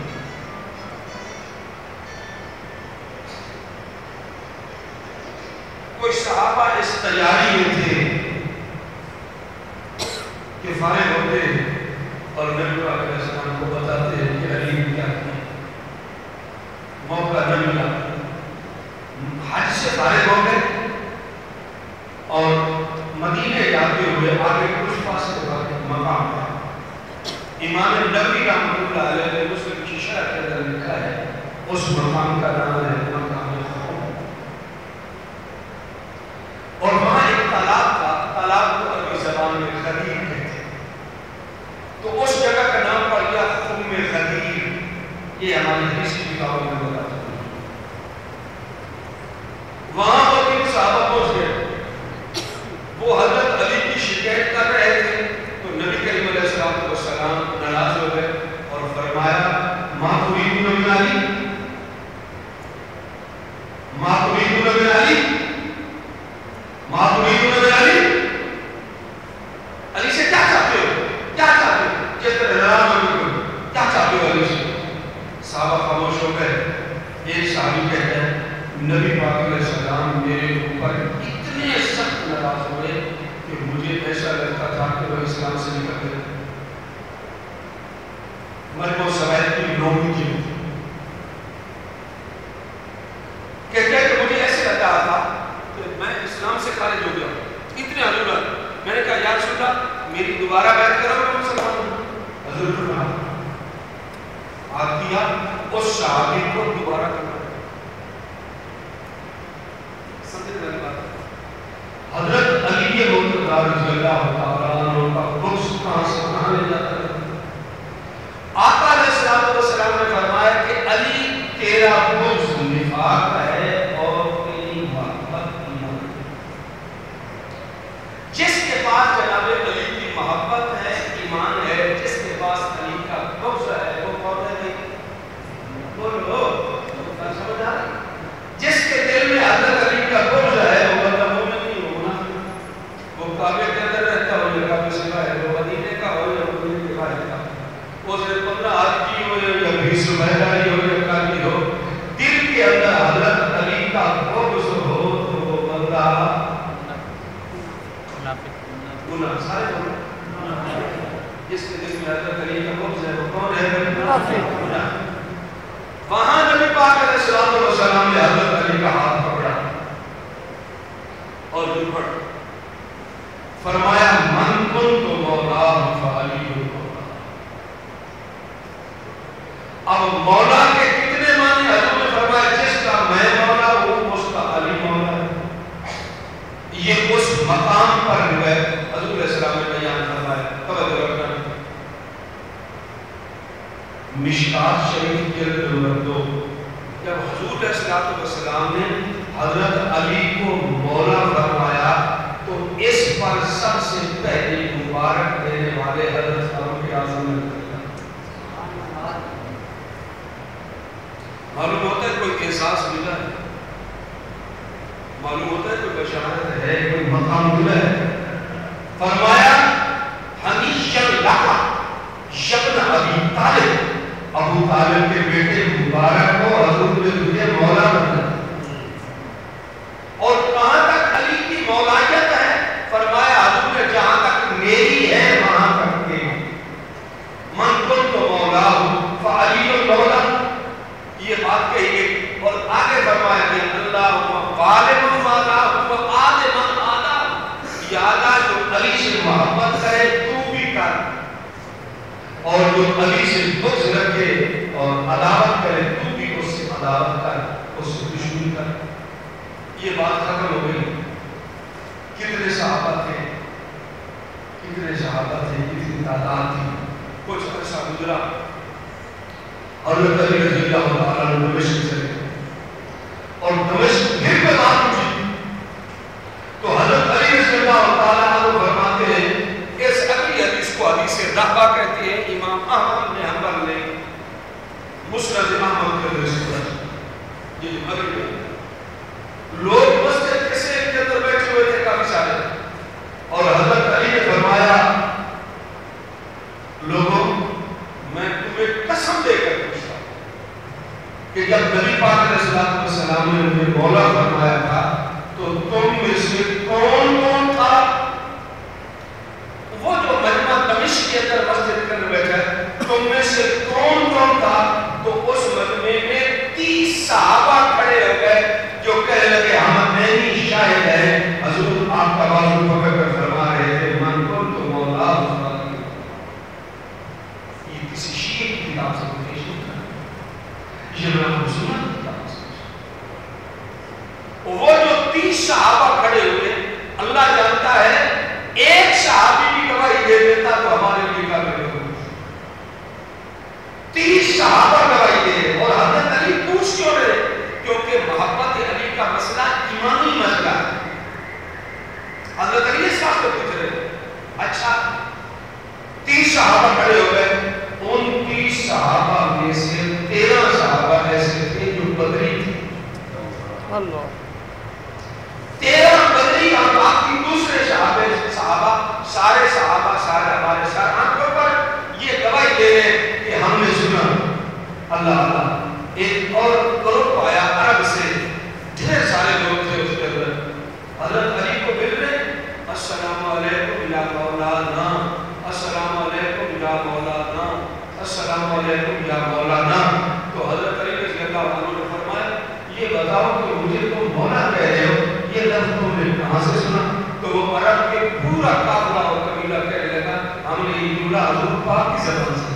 کوئی صحابہ اس تیاری میں تھے کہ فارغ ہوتے اور نبی علیہ السلام کو بتاتے ہیں کہ علی نے کیا کیا، موقع نہ ملا، حج سے فارغ ہو گئے اور مدینے جاتے ہوئے آگے کچھ فاصلے پر مقام ہے، امام نبوی رحمۃ اللہ علیہ نے مسلم کی شرح کے اندر لکھا ہے اس مقام کا نام ہے مقام خم، اور وہاں ایک تالاب کو عربی زبان میں خدیر کہتے ہیں، تو اس جگہ کا نام پڑ گیا خم خدیر، یہ ہماری حدیث کی کتابوں میں بتاتا ہے۔ وہاں پر تین صحابہ پہنچ گئے، وہ حضرت علی کی شکایت کر رہے تھے تو نبی کریم علیہ السلام ناراض ہو گئے اور فرمایا ما تريدون من علی، ما تريدون من علی، ما تريدون من علی، علی سے کیا چاہتے ہو، کیا چاہتے ہو، جس طرح ناراض ہو گئے کیا چاہتے ہو علی سے؟ صحابہ خاموش ہو گئے۔ ایک صحابی کہتا ہے نبی پاک علیہ السلام میرے اوپر اتنے سخت ناراض ہوئے کہ مجھے ایسا لگتا تھا کہ وہ اسلام سے نکل گئے، مرکو سوائد کی نومی کی کہتے ہیں کہ مجھے ایسے لگتا تھا کہ میں اسلام سے خارج ہو گیا، اتنے حضور میں نے کہا یا رسول اللہ میری دوبارہ بیعت کرو میں مسلمان ہوں۔ حضور فرمایا آپ کیا اس صحابی کو دوبارہ کرنا، حضرت علی مرتضیٰ رضی اللہ تعالیٰ عنہ کا بغض کہاں سے کہاں لے جاتا ہے؟ آقا علیہ السلام نے فرمایا کہ علی تیرا بغض نفاق ہے اور تیری محبت ایمان ہے۔ جس کے پاس جناب علی کی محبت ہے، ایمان ہے، جس کے پاس علی کا بغض ہے وہ کون ہے؟ بولو سمجھ آ رہا ہے؟ جس کے دل میں حضرت علی کا بغض ہے وہ بندہ مومن نہیں ہونا، وہ کعبے کے اندر رہتا ہو یا کعبے سے باہر، وہ مدینے کا ہو یا مدینے کے باہر کا، وہ صرف 15 آدمی ہو یا 20 مہیلائی ہو یا کالی ہو، دل کے اندر حضرت علی کا بغض ہو تو وہ بندہ گناہ سارے گناہ، جس کے دل میں حضرت علی کا بغض ہے وہ کون ہے؟ گناہ۔ وہاں نبی پاک علیہ السلام نے حضرت علی کا ہاتھ پکڑا اور جھپٹ فرمایا من کنت مولا فعلی مولا۔ اب مولا کے کتنے معنی؟ حضور نے فرمایا جس کا میں مولا ہوں اس کا علی مولا ہے۔ یہ اس مقام پر ہوئے حضور علیہ السلام نے بیان فرمایا، توجہ رکھنا۔ مشکات شریف کے نمبر 2 جب حضور علیہ السلام نے حضرت علی کو مولا فرمایا تو اس پر سب سے پہلے مبارک دینے والے حضرت فاروق اعظم نے معلوم ہوتا ہے کوئی احساس ملا ہے، معلوم ہوتا ہے کوئی بشارت ہے، کوئی مقام ملا ہے۔ فرمایا ہمیشہ لکا یبن ابی طالب، ابو ابو طالب کے بیٹے مبارک کو حضور نے تجھے مولا بنا، اور کہاں تک علی کی مولایت ہے؟ فرمایا حضور نے جہاں تک میری ہے وہاں تک کے من کنت مولا فعلی المولا، یہ بات کہی گئی، اور آگے فرمایا کہ اللہ غالب مالا وآل من آلا، یادا جو علی سے محبت کرے تو بھی کر، اور جو علی سے بغض رکھے اور عداوت کرے تو بھی اس سے عداوت کر، اس سے دشمنی کر۔ یہ بات ختم ہو گئی۔ کتنے صحابہ تھے، کتنے صحابہ تھے، کتنی تعداد تھی، کچھ عرصہ گزرا، حضرت علی رضی اللہ تعالیٰ عنہ دمشق چلے، اور دمشق پھر میں بات اٹھی تو حضرت علی رضی اللہ تعالیٰ عنہ فرماتے ہیں، اس اگلی حدیث کو حدیث رہبہ کہتے ہیں، امام احمد بن حنبل نے مسند احمد کے رسول یہ مغرب میں لوگ مسجد کے سیل کے اندر بیٹھے ہوئے تھے کافی سارے، اور حضرت علی نے فرمایا لوگوں میں تمہیں قسم دے کر پوچھتا ہوں کہ جب نبی پاک علیہ السلام نے مجھے مولا فرمایا تھا تو تم میں سے کون کون تھا؟ وہ جو مجمع دمشق کے اندر مسجد کرنے بیٹھا ہے، تم میں سے کون کون تھا؟ تو اس مجمع میں 30 صحابہ کھڑے ہو گئے جو کہنے لگے ہم نہیں شاہد ہیں، حضور آپ کا بازو پکڑ کر فرما رہے تھے من کنت مولا فعلی۔ یہ کسی شیعہ کی کتاب سے پیش نہیں کرنا، یہ میں نے سنا کی کتاب سے۔ وہ جو 30 صحابہ کھڑے ہوئے، اللہ جانتا ہے ایک صحابی بھی گواہی دے دیتا تو ہمارے لیے کا بے ہوتا۔ 30 صحابہ گواہی دے، اور حضرت علی پوچھ کیوں رہے؟ کیونکہ محبت علی کا مسئلہ ایمانی مسئلہ ہے۔ حضرت علی اس بات کو پوچھ رہے، اچھا 30 صحابہ کھڑے ہو گئے، ان 30 صحابہ میں سے 13 صحابہ ایسے تھے جو بدری تھے، اللہ 13 بدری، اور باقی دوسرے صحابہ سارے ہمارے سارے آنکھوں پر یہ گواہی دے رہے ہیں کہ ہم نے سنا اللہ اللہ۔ ایک اور گروپ آیا عرب سے، ڈھیر سارے لوگ تھے اس کے اندر، حضرت علی کو مل رہے، السلام علیکم یا مولانا، السلام علیکم یا مولانا، السلام علیکم یا مولانا۔ تو حضرت علی رضی اللہ عنہ نے فرمایا یہ بتاؤ کہ مجھے تم مولا کہہ رہے ہو، یہ لفظ تم نے کہاں سے سنا؟ تو وہ عرب کے پورا قافلہ اور قبیلہ کہنے لگا ہم نے یہ جملہ حضور پاک کی زبان سے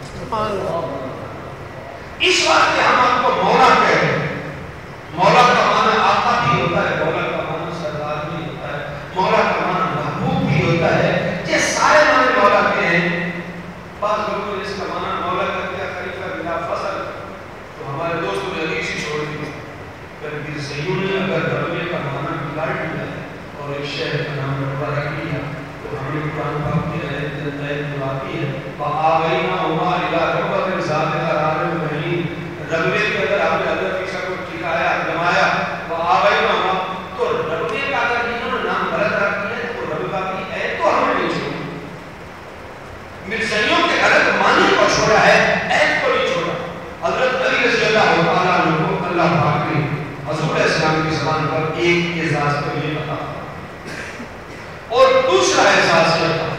اس واسطے ہم آپ کو مولا کہہ رہے ہیں۔ مولا کا معنی آقا بھی ہوتا ہے، مولا کا معنی سردار بھی ہوتا ہے، مولا کا معنی محبوب بھی ہوتا ہے، یہ سارے معنی مولا کے ہیں۔ بعض لوگوں نے اس کا معنی مولا کر دیا خلیفہ بلا فضل، تو ہمارے دوستوں نے حدیث ہی چھوڑ دی۔ پھر پھر سیوں نے اگر دروے کا معنی بگاڑ دیا اور ایک شہر کا نام رکھوا رکھ لیا تو ہم نے قرآن پاک کی آیت جوابی ہے وَآوَيْنَاهُمَا إِلَىٰ رَبَّةٍ ذَاتِ قَرَارٍ مَّكِينٍ، ربوے کے اندر آپ نے حضرت عیسیٰ کو ٹھکایا جمایا، وَآوَيْنَاهُمَا، تو ربوے کا اگر انہوں نے نام غلط رکھ دیا ہے تو ربوے کا بھی ہے تو ہمیں نہیں چھوڑا، مرزائیوں کے غلط معنی کو چھوڑا ہے، عہد کو نہیں چھوڑا۔ حضرت علی رضی اللہ تعالیٰ عنہ کو اللہ پاک نے حضور اسلام کی زبان پر ایک اعزاز کے لیے بتا، اور دوسرا اعزاز کیا تھا؟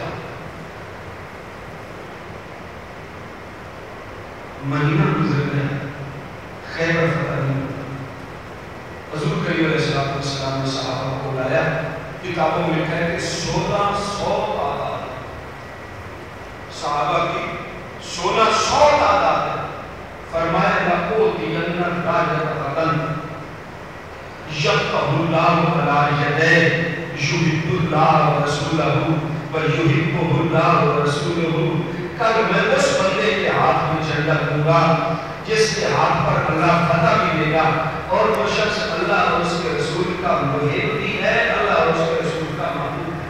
مدینہ گزر گیا، خیبر فتح نہیں ہوتا۔ حضور کریم علیہ السلام نے صحابہ کو لایا، کتابوں میں لکھا ہے کہ 1600 تعداد صحابہ کی 1600 تعداد ہے۔ فرمایا لَأُوتِيَنَّ الرَّاجَةَ غَدًا يَفْتَحُ اللَّهُ عَلَىٰ يَدَيْهِ يُحِبُّ اللَّهُ وَرَسُولَهُ وَيُحِبُّهُ اللَّهُ وَرَسُولُهُ۔ کل میں اس بندے کے ہاتھ میں جھنڈا دوں گا جس کے ہاتھ پر اللہ فتح بھی دے گا، اور وہ شخص اللہ اور اس کے رسول کا محب بھی ہے، اللہ اور اس کے رسول کا محبوب ہے۔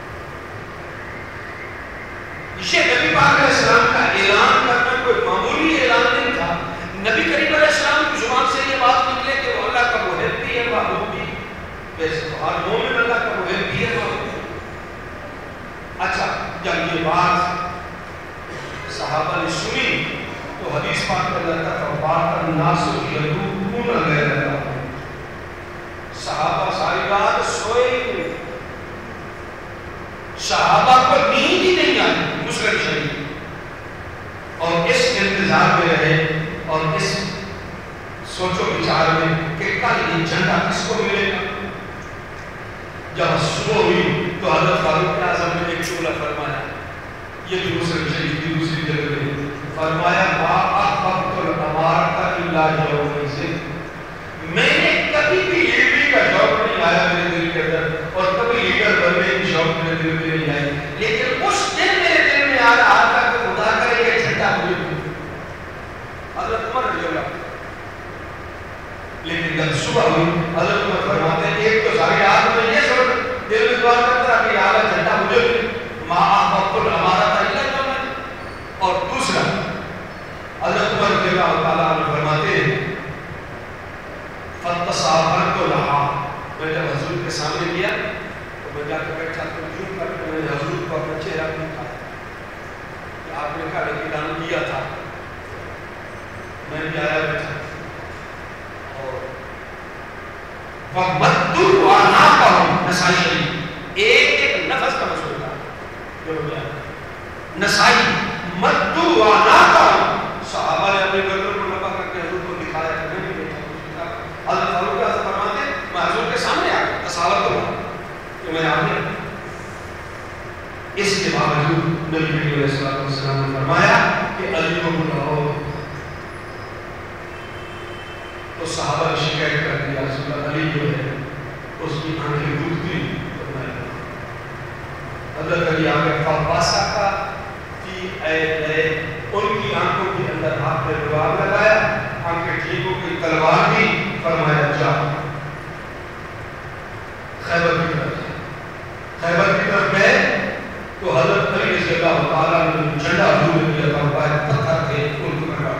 یہ نبی پاک علیہ السلام کا اعلان کرنا کوئی معمولی اعلان نہیں تھا۔ نبی کریم علیہ السلام کی زبان سے یہ بات نکلے کہ وہ اللہ کا محب بھی ہے، محبوب بھی، ویسے تو ہر مومن اللہ کا محب بھی ہے، محبوب بھی۔ اچھا، جب یہ بات صحابہ نے سنی تو حدیث پاک فبات الناس یذوقون غیر اللہ، صحابہ ساری رات سوئے ہی نہیں، صحابہ کو نیند ہی نہیں آئی مسلم شریف، اور اس انتظار میں رہے اور اس سوچو بچار میں کہ کل یہ جھنڈا کس کو ملے گا۔ جب صبح ہوئی تو حضرت فاروق اعظم نے ایک جملہ فرمایا، یہ بھی مسلم شریف کی دوسری جگہ میں فرمایا، ما احببت الامارۃ الا یومئذ، میں نے کبھی بھی لیڈری کا شوق نہیں آیا میرے دل کے اندر، اور کبھی لیڈر بننے کی شوق میرے دل میں نہیں آئی، لیکن اس دن میرے دل میں آ رہا تھا کہ خدا کرے کہ جھنڈا مجھے ملے۔ حضرت عمر رضی اللہ، لیکن جب صبح ہوئی حضرت عمر فرماتے ہیں ایک تو ساری رات میں یہ سوچ دل میں دعا کرتا رہا کہ اعلیٰ جھنڈا مجھے ملے، ما احببت الامارۃ الا یومئذ، اور دوسرا حضرت عمر رضی اللہ تعالیٰ عنہ فرماتے ہیں فَتَصَابَرْتُ لَهَا، میں جب حضور کے سامنے گیا تو میں جا کے بیٹھا تو کیوں کر کے میں نے حضور کو اپنا چہرہ دیکھا کہ آپ نے کہا اعلان کیا تھا، میں بھی آیا بیٹھا اور وَمَدُّوا أَعْنَاقَهُمْ، نسائی شریف ایک نفس کا مسئلہ تھا جو ہو جائے، نسائی مَدُّوا أَعْنَاقَهُمْ، صحابہ نے اپنے گردن کو لمبا کر کے حضور کو دکھایا کہ میں بھی بیٹھا ہوں۔ حضرت فاروق اعظم فرماتے ہیں میں حضور کے سامنے آ گیا، تصاور کروں کہ میں آ گیا، اس کے باوجود نبی کریم علیہ الصلوۃ والسلام نے فرمایا کہ علی کو بلاؤ، تو صحابہ نے شکایت کر دیا رسول اللہ علی جو ہے اس کی آنکھیں دکھتی، حضرت علی آگے فباسا کا فی عینیہ، ان کی آنکھوں کے اندر ہاتھ میں لباب لگایا، آنکھیں ٹھیک ہو گئی، تلوار دی، فرمایا جا خیبر کی طرف، خیبر کی طرف گئے تو حضرت علی رضی اللہ تعالیٰ نے جھنڈا حضور نے دیا تھا، پتھر تھے ان کو گاڑا،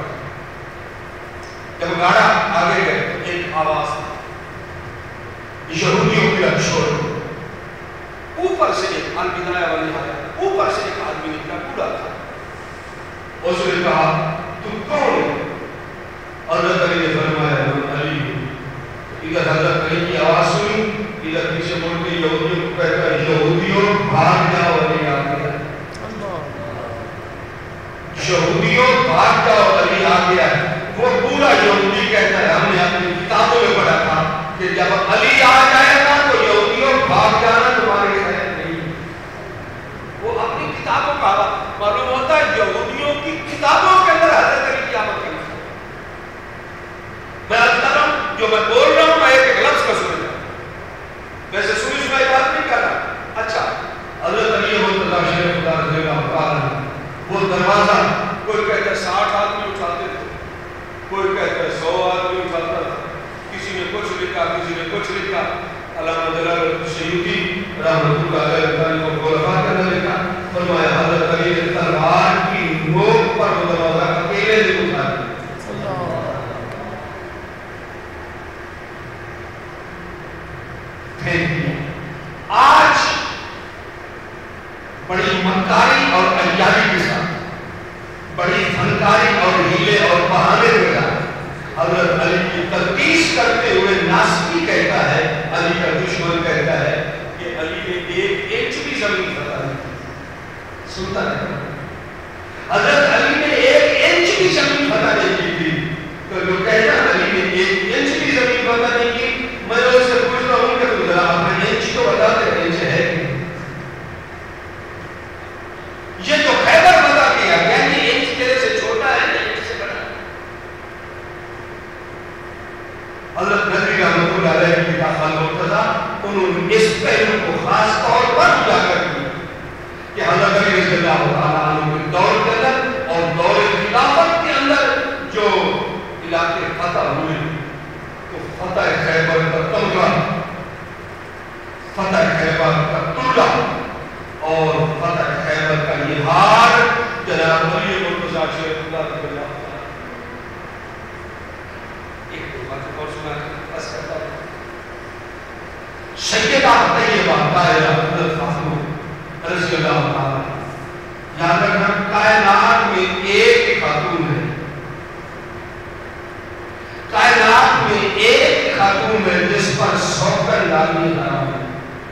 جب گاڑا آگے گئے تو ایک آواز یہودیوں کی شور، اوپر سے ایک البدایہ والی آیا، اوپر سے ایک آدمی نکلا پورا تھا، اس نے کہا تم کون ہے؟ حضرت علی نے فرمایا میں علی ہوں۔ ادھر حضرت علی کی آواز سنی، ادھر پیچھے مڑ کے یہودیوں کو کہتا ہے یہودیوں بھاگ جاؤ علی آ گیا، یہودیوں بھاگ جاؤ علی آ گیا۔ وہ پورا یہودی کہتا ہے ہم نے اپنی کتابوں میں پڑھا تھا کہ جب علی آ جائے گا تو یہودیوں بھاگ جانا تمہارے خیر نہیں، وہ اپنی کتابوں کا معلوم ہوتا ہے یہودیوں کی کتابوں کے اندر حضرت علی کی آمد کرنا۔ میں عرض کر رہا ہوں جو میں بول رہا ہوں میں ایک لفظ کا سنے گا، ویسے سنی سنائی بات نہیں کر رہا۔ اچھا حضرت علی مرتضیٰ شیخ خدا رضی اللہ تعالیٰ وہ دروازہ کوئی کہتا ہے 60 آدمی اٹھاتے تھے، کوئی کہتا ہے 100 آدمی اٹھاتا تھا، کسی نے کچھ لکھا کسی نے کچھ لکھا، علامہ جلال السیوطی رحمۃ اللہ علیہ کو خلفاء کے اندر لکھا، فرمایا حضرت علی نے تلوار کی نوک پر وہ دروازہ اکیلے سے اٹھا دیا۔ آج بڑی مکاری اور عیاری کے ساتھ، بڑی فنکاری اور ہیلے اور بہانے کے ساتھ حضرت علی کی تقدیس کرتے ہوئے ناسبی کہتا ہے، علی کا دشمن کہتا ہے کہ علی نے 1 انچ بھی زمین فتح نہیں کی۔ سنتا ہے حضرت علی نے 1 انچ بھی زمین فتح نہیں کی تھی، تو جو کہتا علی نے 1 انچ بھی زمین فتح نہیں کی، میں اس سے پوچھ رہا ہوں کہ تو ذرا اپنے انچ تو بتا دے انچ ہے کہ یہ جو خیبر فتح کیا یعنی انچ تیرے سے چھوٹا ہے یا انچ سے بڑا ہے؟ حضرت نبی رحمۃ اللہ علیہ کی کتاب المرتضیٰ انہوں نے اس پہلو کو خاص طور پر اجاگر کیا کہ حضرت علی رضی اللہ تعالیٰ عنہ کے دور کے اندر اور دور خلافت کے اندر جو علاقے فتح ہوئے تو فتح خیبر کا تمغہ، فتح خیبر کا تلہ اور فتح خیبر کا یہ ہار جناب علی مرتضیٰ شیخ خدا رضی اللہ تعالیٰ ایک دو بات اور سنا کر بس کرتا ہوں۔ سیدہ طیبہ طاہرہ حضرت فاطمہ رضی اللہ تعالیٰ یاد رکھنا کائنات میں ایک خاتون ہے آدمی حرام ہے.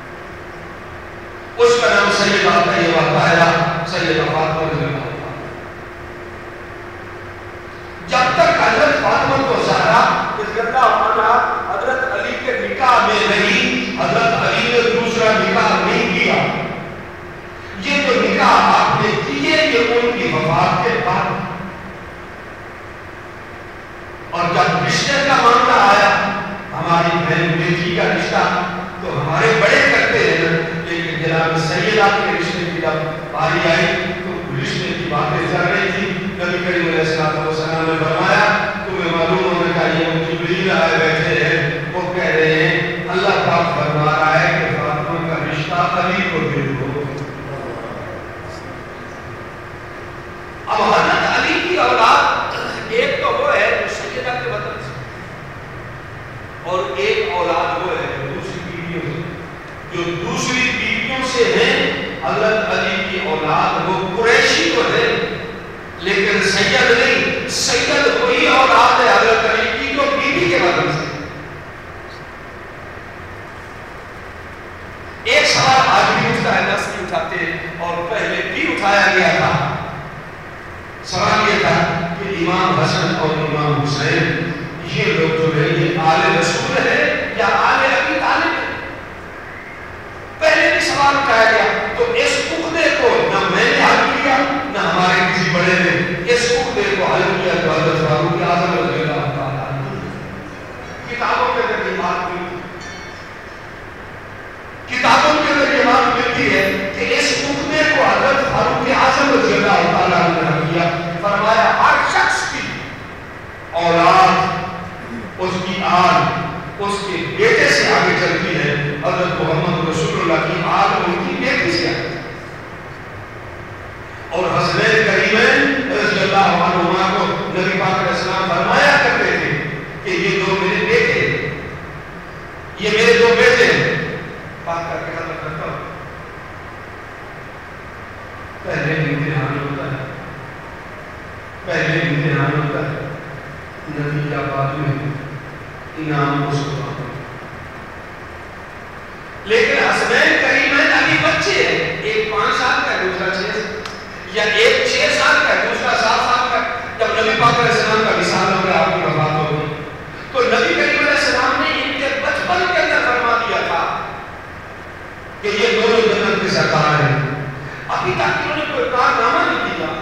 اس کا نام سیدہ طیبہ طاہرہ سیدہ فاطمہ رضی اللہ عنہ. جب تک حضرت فاطمہ زہرا رضی اللہ عنہا حضرت علی کے نکاح میں نہیں، حضرت علی نے دوسرا نکاح نہیں کیا. یہ جو نکاح آپ نے کیے یہ ان کی وفات کے بعد. اور جب رشتے کا معاملہ آیا، ہماری بہن بیٹی کا رشتہ تو ہمارے بڑے کرتے ہیں، لیکن جناب سیدہ کے رشتے کی جب باری آئی تو رشتے کی باتیں چل رہی تھی. نبی کریم علیہ السلام نے فرمایا تمہیں معلوم ہونے کا یہ جبریل آئے بیٹھے ہیں، وہ کہہ رہے ہیں اللہ پاک فرما رہا ہے کہ فاطمہ کا رشتہ علی کو دے دو. اب حضرت علی کی اولاد ایک تو وہ ہے جو سیدہ کے وطن سے، اور ایک اولاد وہ ہے جو دوسری بیویوں سے. جو دوسری بیویوں سے ہیں حضرت علی کی اولاد وہ قریشی تو ہے، لیکن سید نہیں. سید وہی اولاد ہے حضرت علی کی جو بیوی کے وطن سے. ایک سوال آج بھی اٹھتا ہے، دس بھی اٹھاتے ہیں اور پہلے بھی اٹھایا گیا تھا. سوال یہ تھا کہ امام حسن اور امام حسین یہ لوگ جو ہے یہ آل رسول ہے یا آل ابی طالب ہے؟ پہلے بھی سوال اٹھایا گیا. تو اس عقدے کو نہ میں نے حل کیا نہ ہمارے کسی بڑے نے. اس عقدے کو حل کیا تو حضرت فاروق اعظم رضی اللہ تعالیٰ عنہ. کتابوں کے اندر یہ بات ملتی، کتابوں کے اندر یہ بات ملتی ہے کہ اس عقدے کو حضرت فاروق اعظم رضی اللہ تعالیٰ عنہ نے کیا. فرمایا ہر شخص کی اولاد، اس کی آل اس کے بیٹے سے آگے چلتی ہے. حضرت محمد رسول اللہ کی آل ان کی بیٹی سے آگے. اور حسنین کریمین رضی اللہ عنہما کو نبی پاک علیہ السلام فرمایا کرتے تھے کہ یہ دو میرے بیٹے ہیں، یہ میرے دو بیٹے ہیں. بات کر کے ختم کرتا ہوں. پہلے امتحان ہوتا ہے، پہلے امتحان ہوتا ہے، نتیجہ بعد میں انعام اس کو آتا ہے. لیکن حسنین کریمین ابھی بچے ہیں، ایک 5 سال کا ہے دوسرا 6، یا ایک 6 سال کا ہے دوسرا 7 سال کا. جب نبی پاک علیہ السلام کا وصال ہو گیا، آپ کی وفات ہو گئی، تو نبی کریم علیہ السلام نے ان کے بچپن کے اندر فرما دیا تھا کہ یہ دونوں جنت کے سردار ہیں. ابھی تک انہوں نے کوئی کارنامہ نہیں کیا،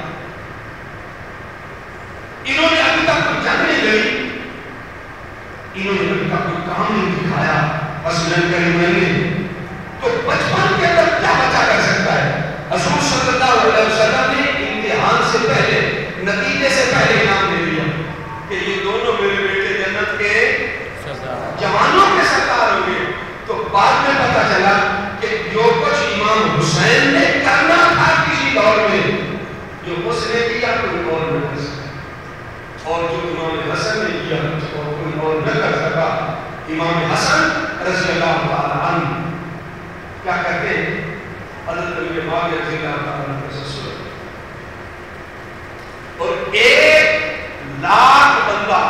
انہوں نے ابھی تک کوئی جنگ نہیں لڑی، انہوں نے ابھی تک کوئی کام نہیں دکھایا. حسنین کریمین نے تو بچپن کے اندر کیا بچہ کر سکتا ہے؟ رسول صلی اللہ علیہ وسلم نے امتحان سے پہلے، نتیجے سے پہلے انعام دے دیا کہ یہ دونوں میرے بیٹے جنت کے جوانوں کے سردار ہوں گے. تو بعد میں پتہ چلا کہ جو کچھ امام حسین نے کرنا تھا کسی دور میں، جو اس نے کیا کوئی اور نہ کر سکا، اور جو امام حسن نے کیا اس کو کوئی اور نہ کر سکا. امام حسن رضی اللہ تعالیٰ عنہ کیا کہتے ہیں؟ حضرت علی باغ رضی اللہ تعالیٰ عنہ کے سسر، اور 1,00,000 بندہ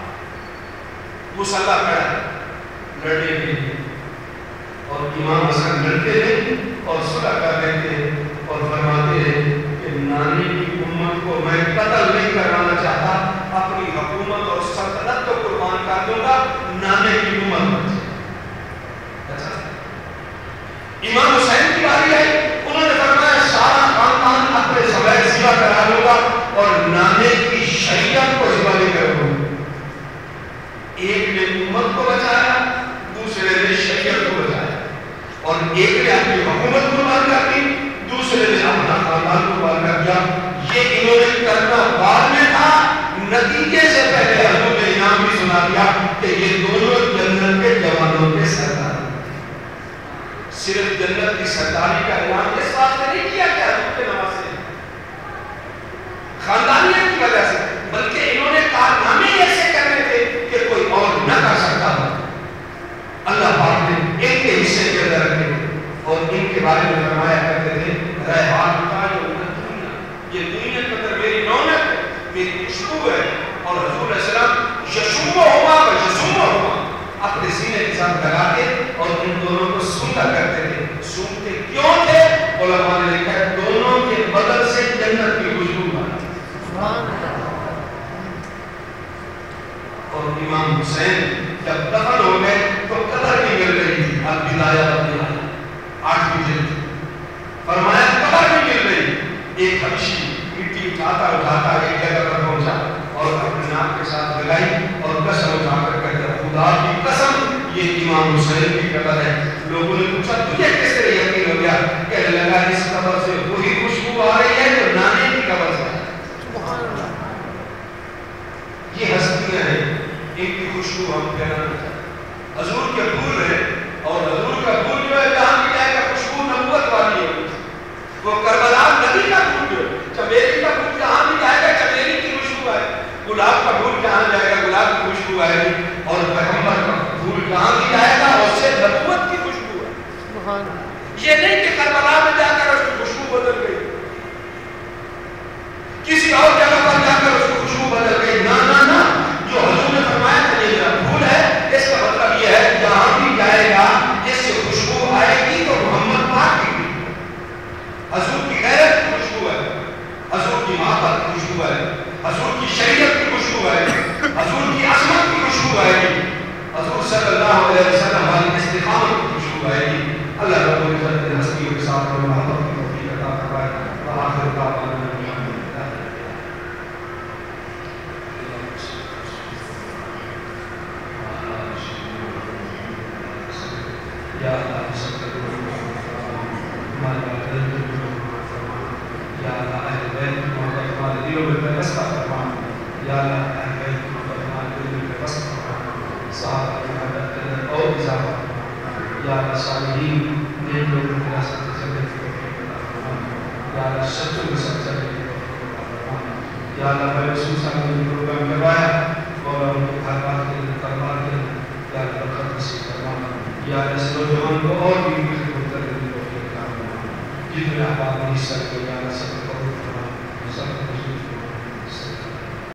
مسلح کھڑا لڑنے کے لیے، اور امام حسن لڑتے ہیں اور صلح کر دیتے ہیں اور فرماتے ہیں کہ نانے کی امت کو میں قتل نہیں کروانا چاہتا، اپنی حکومت اور سلطنت کو قربان کر دوں گا، نانے کی امت بچے. امام حسین کی باری آئی، انہوں نے فرمایا سارا خاندان اپنے سوائے ذبح کرا لوں گا اور نانے کی شریعت کو ذبح نہیں کروں گا. ایک نے امت کو بچایا، دوسرے نے شریعت کو بچایا، اور ایک نے اپنی حکومت کو قربان کر دی، دوسرے نے اپنا خاندان کو قربان کر دیا. یہ انہوں نے کرنا بعد میں تھا، نتیجے سے پہلے حضور نے انعام بھی سنا دیا کہ یہ دونوں جنت کے جوانوں کے سردار. صرف جنت کی سرداری کا اعلان اس بات نے نہیں کیا کہ حضور کے نواز سے، خاندانیت کی وجہ سے، بلکہ انہوں نے کارنامے ایسے کرنے تھے کہ کوئی اور نہ کر سکتا تھا. اللہ پاک نے ان کے حصے کے اندر رکھے اور ان کے بارے میں فرمایا کرتے تھے ریحان یہ دنیا کے اندر میری رونق ہے، میری خوشبو ہے. اور حضور علیہ السلام یشوع ہوگا اپنے سینے کے ساتھ لگا کے اور ان کو سونگا کرتے تھے. سونگتے کیوں تھے؟ علماء نے لکھا ہے دونوں کے بدن سے جنت کی خوشبو آئی. اور امام حسین جب دفن ہو گئے تو قبر بھی مل رہی تھی. البدایہ والنہایہ 8ویں جلد فرمایا قبر بھی مل رہی. ایک حبشی مٹی اٹھاتا ایک جگہ پر پہنچا اور اپنے نام کے ساتھ لگائی اور قسم اٹھا کر کہتا خدا کی قسم یہ امام حسین کی قبر ہے. لوگوں نے پوچھا تجھے کس طرح یقین ہو گیا؟ کہنے لگا اس قبر سے وہی خوشبو آ رہی ہے جو نانے کی قبر سے. یہ ہستیاں ہیں ان کی خوشبو ہم پھیلانا چاہتے. حضور کے پھول ہے اور حضور کا پھول جو ہے جہاں بھی جائے گا خوشبو نبوت والی ہوگی. وہ کربلا نبی کا پھول جو چمیلی کا پھول جہاں بھی جائے گا چمیلی کی خوشبو آئے. گلاب کا پھول جہاں جائے گا گلاب کی خوشبو آئے گی. اور پیغمبر کا پھول جہاں بھی جائے گا اس سے نبوت کی خوشبو ہے. یہ نہیں کہ کربلا میں جا کر اس کی خوشبو بدل گئی, کسی اور جگہ پر جا کر اس کی خوشبو بدل گئی. نہ نہ نہ, جو حضور نے فرمایا تھا یہ میرا پھول ہے, اس کا مطلب یہ ہے جہاں بھی جائے گا اس سے خوشبو آئے گی تو محمد پاک کی. حضور کی غیرت کی خوشبو ہے, حضور کی محبت کی خوشبو ہے, حضور کی شریعت کی خوشبو ہے, حضور کی عظمت کی خوشبو آئے گی, حضور صلی اللہ علیہ وسلم والی استقامت کی خوشبو آئے گی. اللہ رب العزت نے ہستیوں کے ساتھ اور محبت کی توفیق عطا فرمائے. وآخر دعوانا یا اللہ سب کا یا اللہ اہل بیت کی محبت ہمارے دلوں میں پیوستہ فرما. یا اللہ اہل بیت کی محبت ہمارے دلوں میں پیوستہ فرما. صحابہ کی محبت کے اندر اور اضافہ فرما. یا اللہ صالحین نیک لوگوں کی راست سے چلنے کی توفیق عطا فرما. یا اللہ سچوں کے ساتھ چلنے کی توفیق عطا فرما. یا اللہ میں رسول صلی اللہ علیہ وسلم نے پروگرام کروایا اور ان کے ہر بات کے اندر کروا کے یا اللہ برکت نصیب فرما. یا اللہ اس نوجوان کو اور بھی خدمت کرنے کی توفیق عطا فرما. جتنے احباب نے حصہ لیا یا اللہ سب کو قبول فرما. سب